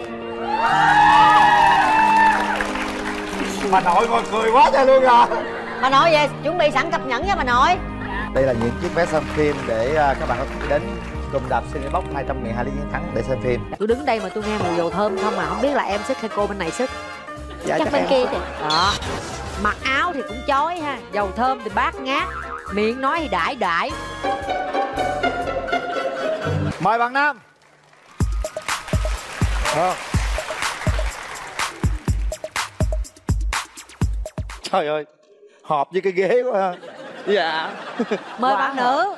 Bà nội ngồi cười quá trời luôn rồi. Bà nội về chuẩn bị sẵn cặp nhẫn nha bà nội. Đây là những chiếc vé xem phim để uh, các bạn có thể đến cùng đạp Cinebox hai trăm mười hai lý chiến thắng để xem phim. Tôi đứng đây mà tôi nghe mùi dầu thơm không mà không biết là em sức hay cô bên này sức. Dạ, chắc, chắc bên em. kia thì đó. Mặc áo thì cũng chói ha, dầu thơm thì bát ngát, miệng nói thì đãi đãi. Mời bạn Nam. Ờ. Trời ơi, hợp với cái ghế quá ha. Dạ. Mời Quá bạn nữ.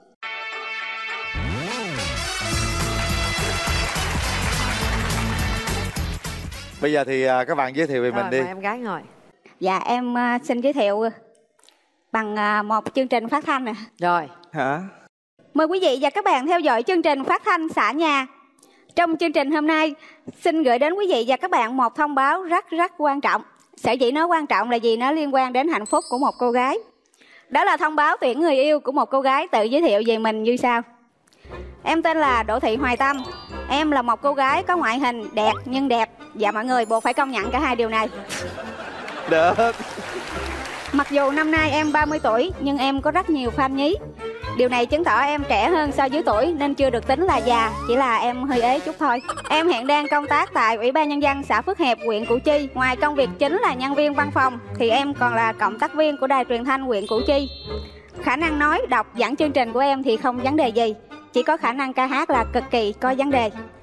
Bây giờ thì uh, các bạn giới thiệu về Rồi, mình đi. mời em gái ngồi. Dạ em uh, xin giới thiệu bằng uh, một chương trình phát thanh nè. Rồi. Hả? Mời quý vị và các bạn theo dõi chương trình phát thanh Xã Nhà. Trong chương trình hôm nay, xin gửi đến quý vị và các bạn một thông báo rất rất quan trọng. Sở dĩ nó quan trọng là vì nó liên quan đến hạnh phúc của một cô gái. Đó là thông báo tuyển người yêu của một cô gái tự giới thiệu về mình như sau. Em tên là Đỗ Thị Hoài Tâm. Em là một cô gái có ngoại hình đẹp nhưng đẹp. Và mọi người buộc phải công nhận cả hai điều này. Được. Mặc dù năm nay em ba mươi tuổi nhưng em có rất nhiều fan nhí. Điều này chứng tỏ em trẻ hơn so với tuổi nên chưa được tính là già, chỉ là em hơi ế chút thôi. Em hiện đang công tác tại Ủy ban Nhân dân xã Phước Hiệp, huyện Củ Chi. Ngoài công việc chính là nhân viên văn phòng thì em còn là cộng tác viên của đài truyền thanh huyện Củ Chi. Khả năng nói, đọc, dẫn chương trình của em thì không vấn đề gì. Chỉ có khả năng ca hát là cực kỳ có vấn đề.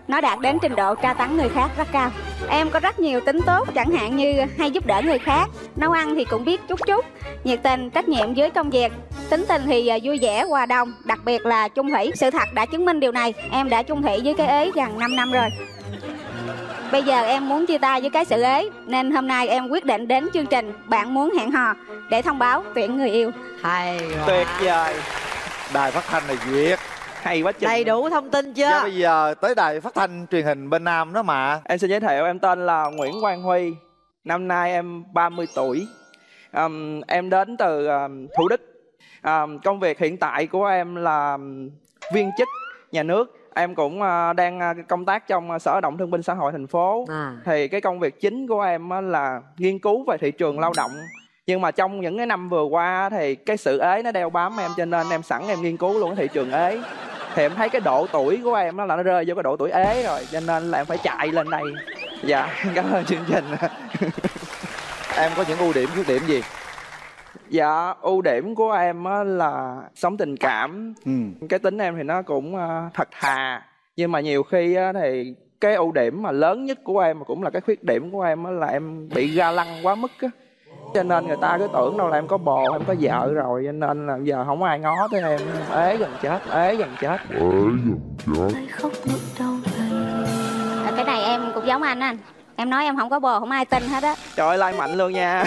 nó đạt đến trình độ tra tấn người khác rất cao. Em có rất nhiều tính tốt, chẳng hạn như hay giúp đỡ người khác, nấu ăn thì cũng biết chút chút, nhiệt tình, trách nhiệm với công việc, tính tình thì vui vẻ, hòa đồng, đặc biệt là chung thủy. Sự thật đã chứng minh điều này, em đã chung thủy với cái ế gần năm năm rồi. Bây giờ em muốn chia tay với cái sự ế, nên hôm nay em quyết định đến chương trình Bạn Muốn Hẹn Hò để thông báo tuyển người yêu. Hay Tuyệt vời. Đài phát thanh này duyệt. Hay quá trời. Đầy đủ thông tin chưa? Dạ, bây giờ tới đài phát thanh truyền hình bên Nam đó mà. Em xin giới thiệu, em tên là Nguyễn Quang Huy. Năm nay em ba mươi tuổi. um, Em đến từ um, Thủ Đức. um, Công việc hiện tại của em là viên chức nhà nước. Em cũng uh, đang uh, công tác trong uh, Sở Lao động Thương binh Xã hội thành phố. à. Thì cái công việc chính của em uh, là nghiên cứu về thị trường lao động. Nhưng mà trong những cái năm vừa qua thì cái sự ế nó đeo bám em, cho nên em sẵn em nghiên cứu luôn cái thị trường ế. Thì em thấy cái độ tuổi của em đó là nó rơi vô cái độ tuổi ế rồi, cho nên là em phải chạy lên đây. Dạ, cảm ơn chương trình. Em có những ưu điểm, khuyết điểm gì? Dạ, ưu điểm của em á là sống tình cảm. ừ. Cái tính em thì nó cũng uh, thật thà. Nhưng mà nhiều khi á, thì cái ưu điểm mà lớn nhất của em mà cũng là cái khuyết điểm của em á, là em bị ga lăng quá mức á. Cho nên người ta cứ tưởng đâu là em có bồ, em có vợ rồi, cho nên là giờ không ai ngó tới em. Ế gần chết, ế gần chết. Ế gần chết. À, cái này em cũng giống anh anh. Em nói em không có bồ, không ai tin hết á. Trời ơi, like mạnh luôn nha.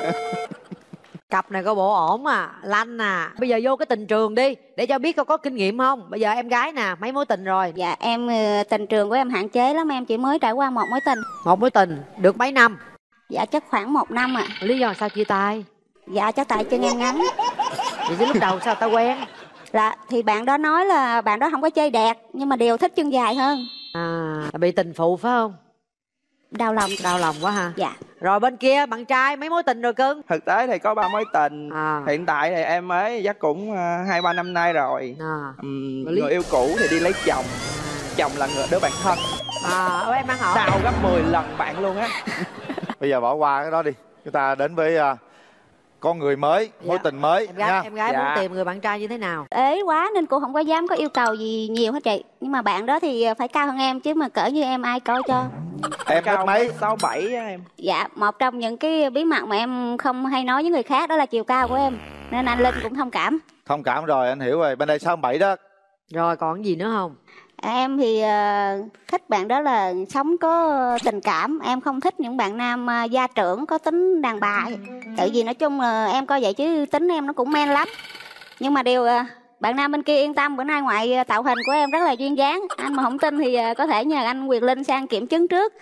Cặp này có bộ ổn à, lanh à. Bây giờ vô cái tình trường đi, để cho biết có có kinh nghiệm không. Bây giờ em gái nè, mấy mối tình rồi? Dạ em tình trường của em hạn chế lắm, em chỉ mới trải qua một mối tình. Một mối tình, được mấy năm? Dạ chắc khoảng một năm ạ. à. Lý do sao chia tay? Dạ chắc tại chân em ngắn. Vậy chứ lúc đầu sao ta quen? Dạ thì bạn đó nói là bạn đó không có chơi đẹp, nhưng mà đều thích chân dài hơn. À, bị tình phụ phải không? Đau lòng. Đau lòng quá hả? Dạ. Rồi bên kia, bạn trai mấy mối tình rồi cưng? Thực tế thì có ba mối tình. à. Hiện tại thì em ấy chắc cũng uh, hai ba năm nay rồi. à. um, Lý... Người yêu cũ thì đi lấy chồng. Chồng là người đứa bạn thân. À, em ăn ở sao gấp mười lần bạn luôn á. Bây giờ bỏ qua cái đó đi, chúng ta đến với uh, con người mới, dạ. mối tình mới. Em gái, nha. em gái dạ. muốn tìm người bạn trai như thế nào? Ế quá nên cô không có dám có yêu cầu gì nhiều hết chị. Nhưng mà bạn đó thì phải cao hơn em, chứ mà cỡ như em ai coi cho. Em cao mét mấy? sáu bảy á em. Dạ, một trong những cái bí mật mà em không hay nói với người khác đó là chiều cao của em. Nên anh Linh cũng thông cảm. Thông cảm rồi, anh hiểu rồi. Bên đây sáu bảy đó. Rồi còn gì nữa không? Em thì uh, thích bạn đó là sống có tình cảm. Em không thích những bạn nam uh, gia trưởng có tính đàn bà. Tại vì nói chung là em coi vậy chứ tính em nó cũng men lắm. Nhưng mà điều uh, bạn nam bên kia yên tâm, bữa nay ngoại uh, tạo hình của em rất là duyên dáng. Anh mà không tin thì uh, có thể nhờ anh Quyền Linh sang kiểm chứng trước.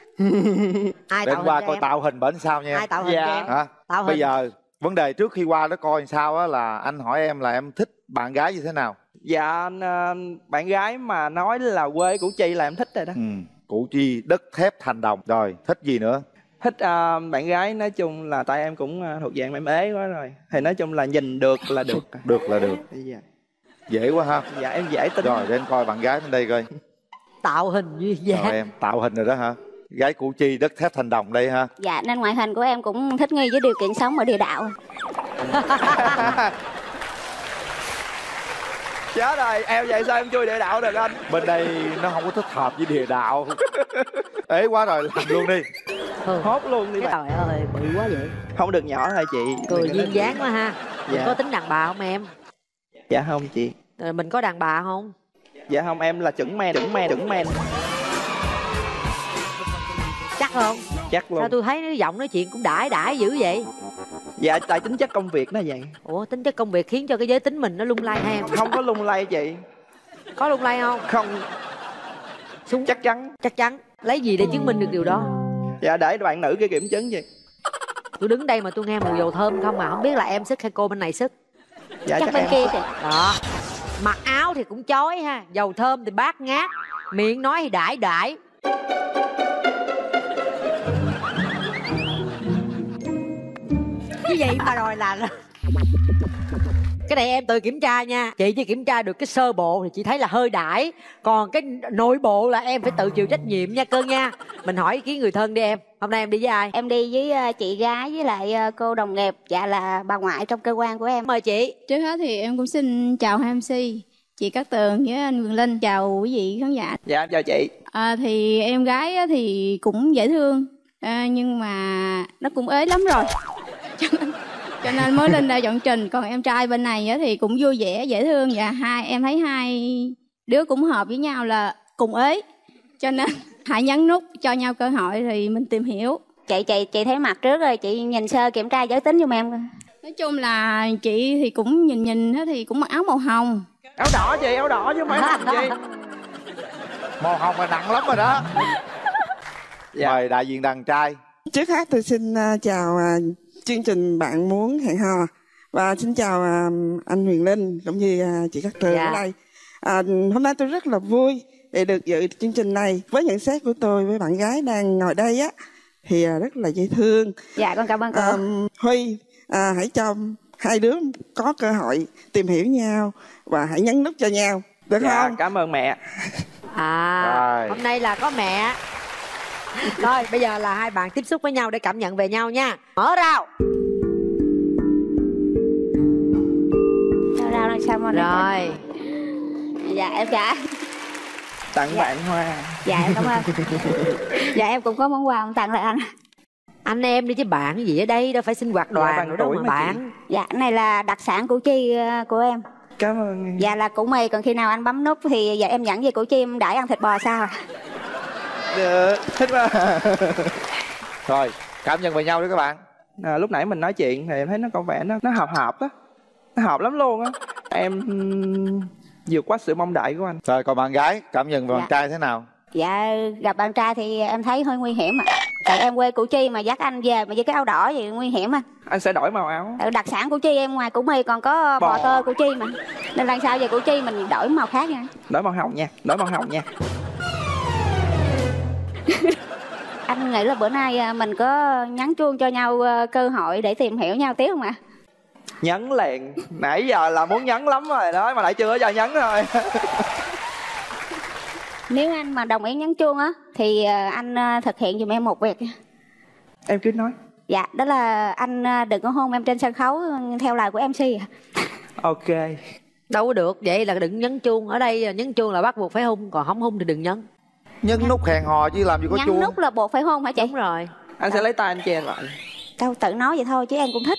Ai Đến tạo qua hình coi em? tạo hình bển sao nha. Ai tạo hình dạ. cho em? Hả? Tạo Bây hình. giờ vấn đề trước khi qua đó coi sao á là anh hỏi em là em thích bạn gái như thế nào? Dạ, bạn gái mà nói là quê Củ Chi là em thích rồi đó. ừ. Củ Chi, đất thép thành đồng. Rồi, thích gì nữa? Thích uh, bạn gái nói chung là tại em cũng uh, thuộc dạng em ế quá rồi. Thì nói chung là nhìn được là được. Được là được. Dạ. Dễ quá ha. Dạ em dễ tin. Rồi, đến coi bạn gái bên đây coi. Tạo hình duyên dáng. Rồi em, tạo hình rồi đó hả? Gái Củ Chi, đất thép thành đồng đây ha. Dạ, nên ngoại hình của em cũng thích nghi với điều kiện sống ở địa đạo. Chết rồi, em vậy sao em chui địa đạo được anh? Bên đây nó không có thích hợp với địa đạo. Ế quá rồi, làm luôn đi. Ừ. Hốt luôn đi Trời bạn. ơi, bự quá vậy. Không được nhỏ thôi chị. Cười Đừng có duyên nói dáng chị. quá ha. Mình Dạ. có tính đàn bà không em? Dạ không chị. Rồi mình có đàn bà không? Dạ không, em là chuẩn men, chuẩn men, chuẩn men. Chắc không? Chắc luôn. Sao tôi thấy cái giọng nói chuyện cũng đãi đãi dữ vậy? Dạ tại tính chất công việc nó vậy. Ủa, tính chất công việc khiến cho cái giới tính mình nó lung lay hay em? Không có lung lay chị. Có lung lay không? Không. Súng chắc chắn. Chắc chắn. Lấy gì để chứng minh được điều đó? Dạ để bạn nữ kia kiểm chứng gì. Tôi đứng đây mà tôi nghe mùi dầu thơm không mà không biết là em sức hay cô bên này sức. Dạ chắc, chắc bên em kia sức. kìa. Đó. Mặc áo thì cũng chói ha, dầu thơm thì bát ngát, miệng nói thì đãi đãi. Cái gì mà đòi là cái này em tự kiểm tra nha. Chị chỉ kiểm tra được cái sơ bộ thì chị thấy là hơi đãi, còn cái nội bộ là em phải tự chịu trách nhiệm nha Cơn nha. Mình hỏi ý kiến người thân đi em. Hôm nay em đi với ai? Em đi với chị gái với lại cô đồng nghiệp, dạ là bà ngoại trong cơ quan của em. Mời chị. Trước hết thì em cũng xin chào hai em xê. chị Cát Tường với anh Quyền Linh. Chào quý vị khán giả. Dạ chào chị. À, thì em gái á thì cũng dễ thương, à, nhưng mà nó cũng ế lắm rồi. cho, nên, cho nên mới lên đây chọn trình. Còn em trai bên này á thì cũng vui vẻ, dễ thương. Và hai em thấy hai đứa cũng hợp với nhau là cùng ế. Cho nên hãy nhấn nút cho nhau cơ hội thì mình tìm hiểu. Chị chị chị thấy mặt trước rồi, chị nhìn sơ kiểm tra giới tính giùm em. Nói chung là chị thì cũng nhìn nhìn thì cũng mặc áo màu hồng. Áo đỏ chị, áo đỏ chứ không phải hồng gì. Màu hồng là nặng lắm rồi đó. Dạ. Mời đại diện đàn trai. Trước hết tôi xin uh, chào uh, chương trình Bạn Muốn Hẹn Hò. Và xin chào uh, anh Huyền Linh cũng như uh, chị Cát Tường dạ. ở đây. Uh, hôm nay tôi rất là vui để được dự chương trình này. Với nhận xét của tôi với bạn gái đang ngồi đây á thì uh, rất là dễ thương. Dạ con cảm ơn cô. Um, Huy à, hãy cho hai đứa có cơ hội tìm hiểu nhau và hãy nhấn nút cho nhau, được dạ, không? Cảm ơn mẹ. À rồi. Hôm nay là có mẹ. Rồi bây giờ là hai bạn tiếp xúc với nhau để cảm nhận về nhau nha. Mở rào. Rào làm sao mà rồi. Dạ em trả. Tặng dạ. bạn hoa. Dạ em cảm ơn. Dạ em cũng có món quà tặng lại anh. Anh em đi chứ bạn cái gì ở đây đâu phải sinh hoạt đoàn dạ, nữa đâu mà bạn. Dạ cái này là đặc sản Củ Chi của em. Cảm ơn. Dạ là củ mì, còn khi nào anh bấm nút thì dạ em dẫn về Củ Chi em đãi ăn thịt bò sao à? Được, thích quá. Rồi, cảm nhận về nhau đi các bạn. À, lúc nãy mình nói chuyện thì em thấy nó có vẻ nó nó hợp hợp á. Nó hợp lắm luôn á. Em um, vượt quá sự mong đợi của anh. Rồi còn bạn gái, cảm nhận về dạ. bạn trai thế nào? Dạ gặp bạn trai thì em thấy hơi nguy hiểm ạ. À. Tại em quê Củ Chi mà dắt anh về mà với cái áo đỏ thì nguy hiểm anh. Anh sẽ đổi màu áo. Đặc sản Củ Chi em ngoài củ mì còn có bò, bò tơ Củ Chi mà. Nên lần sau về Củ Chi mình đổi màu khác nha. Đổi màu hồng nha, đổi màu hồng nha. Anh nghĩ là bữa nay mình có nhắn chuông cho nhau cơ hội để tìm hiểu nhau tiếp không ạ? Nhấn liền. Nãy giờ là muốn nhấn lắm rồi đó mà lại chưa cho nhấn thôi. Nếu anh mà đồng ý nhấn chuông á thì anh thực hiện giùm em một việc. Em cứ nói. Dạ đó là anh đừng có hôn em trên sân khấu theo lời của em xê à. Ok. Đâu có được, vậy là đừng nhấn chuông. Ở đây nhấn chuông là bắt buộc phải hôn, còn không hôn thì đừng nhấn. Nhấn nút hẹn hò chứ làm gì có nhấn chuông. Nhấn nút là buộc phải hôn hả chị? Đúng rồi. Anh sẽ lấy tay anh chèn lại. Đâu tự nói vậy thôi chứ em cũng thích.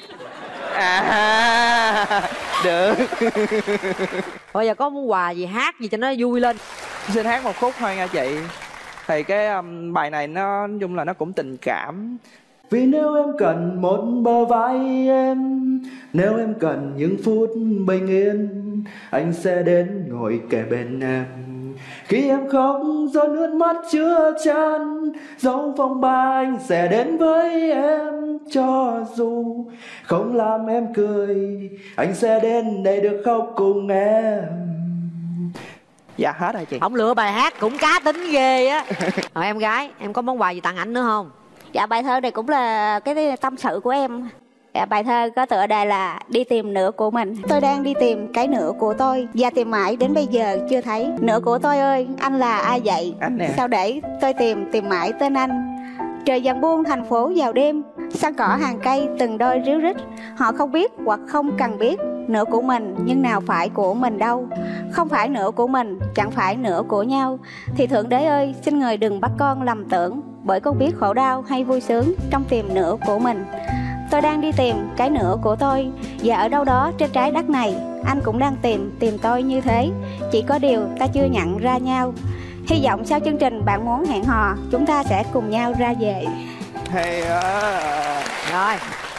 À được. Bây giờ có muốn quà gì hát gì cho nó vui lên. Xin hát một khúc thôi nha chị. Thì cái um, bài này nó nói chung là nó cũng tình cảm. Vì nếu em cần một bờ vai em, nếu em cần những phút bình yên, anh sẽ đến ngồi kề bên em. Khi em khóc giọt nước mắt chứa chan, dấu phong ba anh sẽ đến với em. Cho dù không làm em cười, anh sẽ đến đây được khóc cùng em. Dạ hết rồi chị. Ông lựa bài hát cũng cá tính ghê á. Rồi em gái, em có món quà gì tặng ảnh nữa không? Dạ bài thơ này cũng là cái tâm sự của em. Dạ, bài thơ có tựa đề là Đi tìm nửa của mình. Tôi đang đi tìm cái nửa của tôi, và tìm mãi đến bây giờ chưa thấy. Nửa của tôi ơi, anh là ai vậy? Anh nè. Sao để tôi tìm, tìm mãi tên anh. Trời dần buông thành phố vào đêm, sân cỏ hàng cây từng đôi ríu rít. Họ không biết hoặc không cần biết nửa của mình, nhưng nào phải của mình đâu. Không phải nửa của mình, chẳng phải nửa của nhau. Thì Thượng Đế ơi, xin người đừng bắt con lầm tưởng, bởi con biết khổ đau hay vui sướng trong tìm nửa của mình. Tôi đang đi tìm cái nửa của tôi, và ở đâu đó trên trái đất này, anh cũng đang tìm, tìm tôi như thế. Chỉ có điều ta chưa nhận ra nhau. Hy vọng sau chương trình Bạn Muốn Hẹn Hò, chúng ta sẽ cùng nhau ra về. Hay à. Rồi.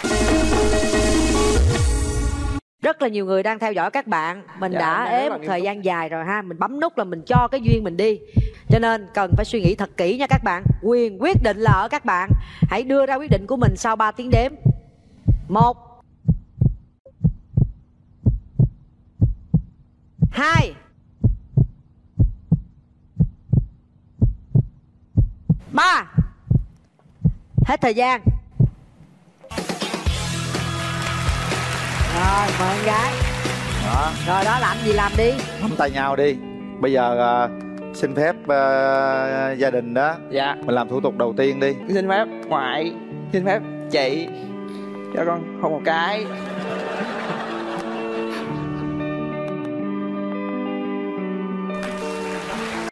Rất là nhiều người đang theo dõi các bạn. Mình dạ, đã ế một thời gian dài rồi ha. Mình bấm nút là mình cho cái duyên mình đi. Cho nên cần phải suy nghĩ thật kỹ nha các bạn. Quyền quyết định là ở các bạn. Hãy đưa ra quyết định của mình sau ba tiếng đếm. Một, hai, ba. Hết thời gian. Rồi mời em gái. Đó. Rồi đó, làm gì làm đi. Nắm tay nhau đi. Bây giờ uh, xin phép uh, gia đình đó. Dạ. Mình làm thủ tục đầu tiên đi. Xin phép ngoại, xin phép chị cho con hôn một cái.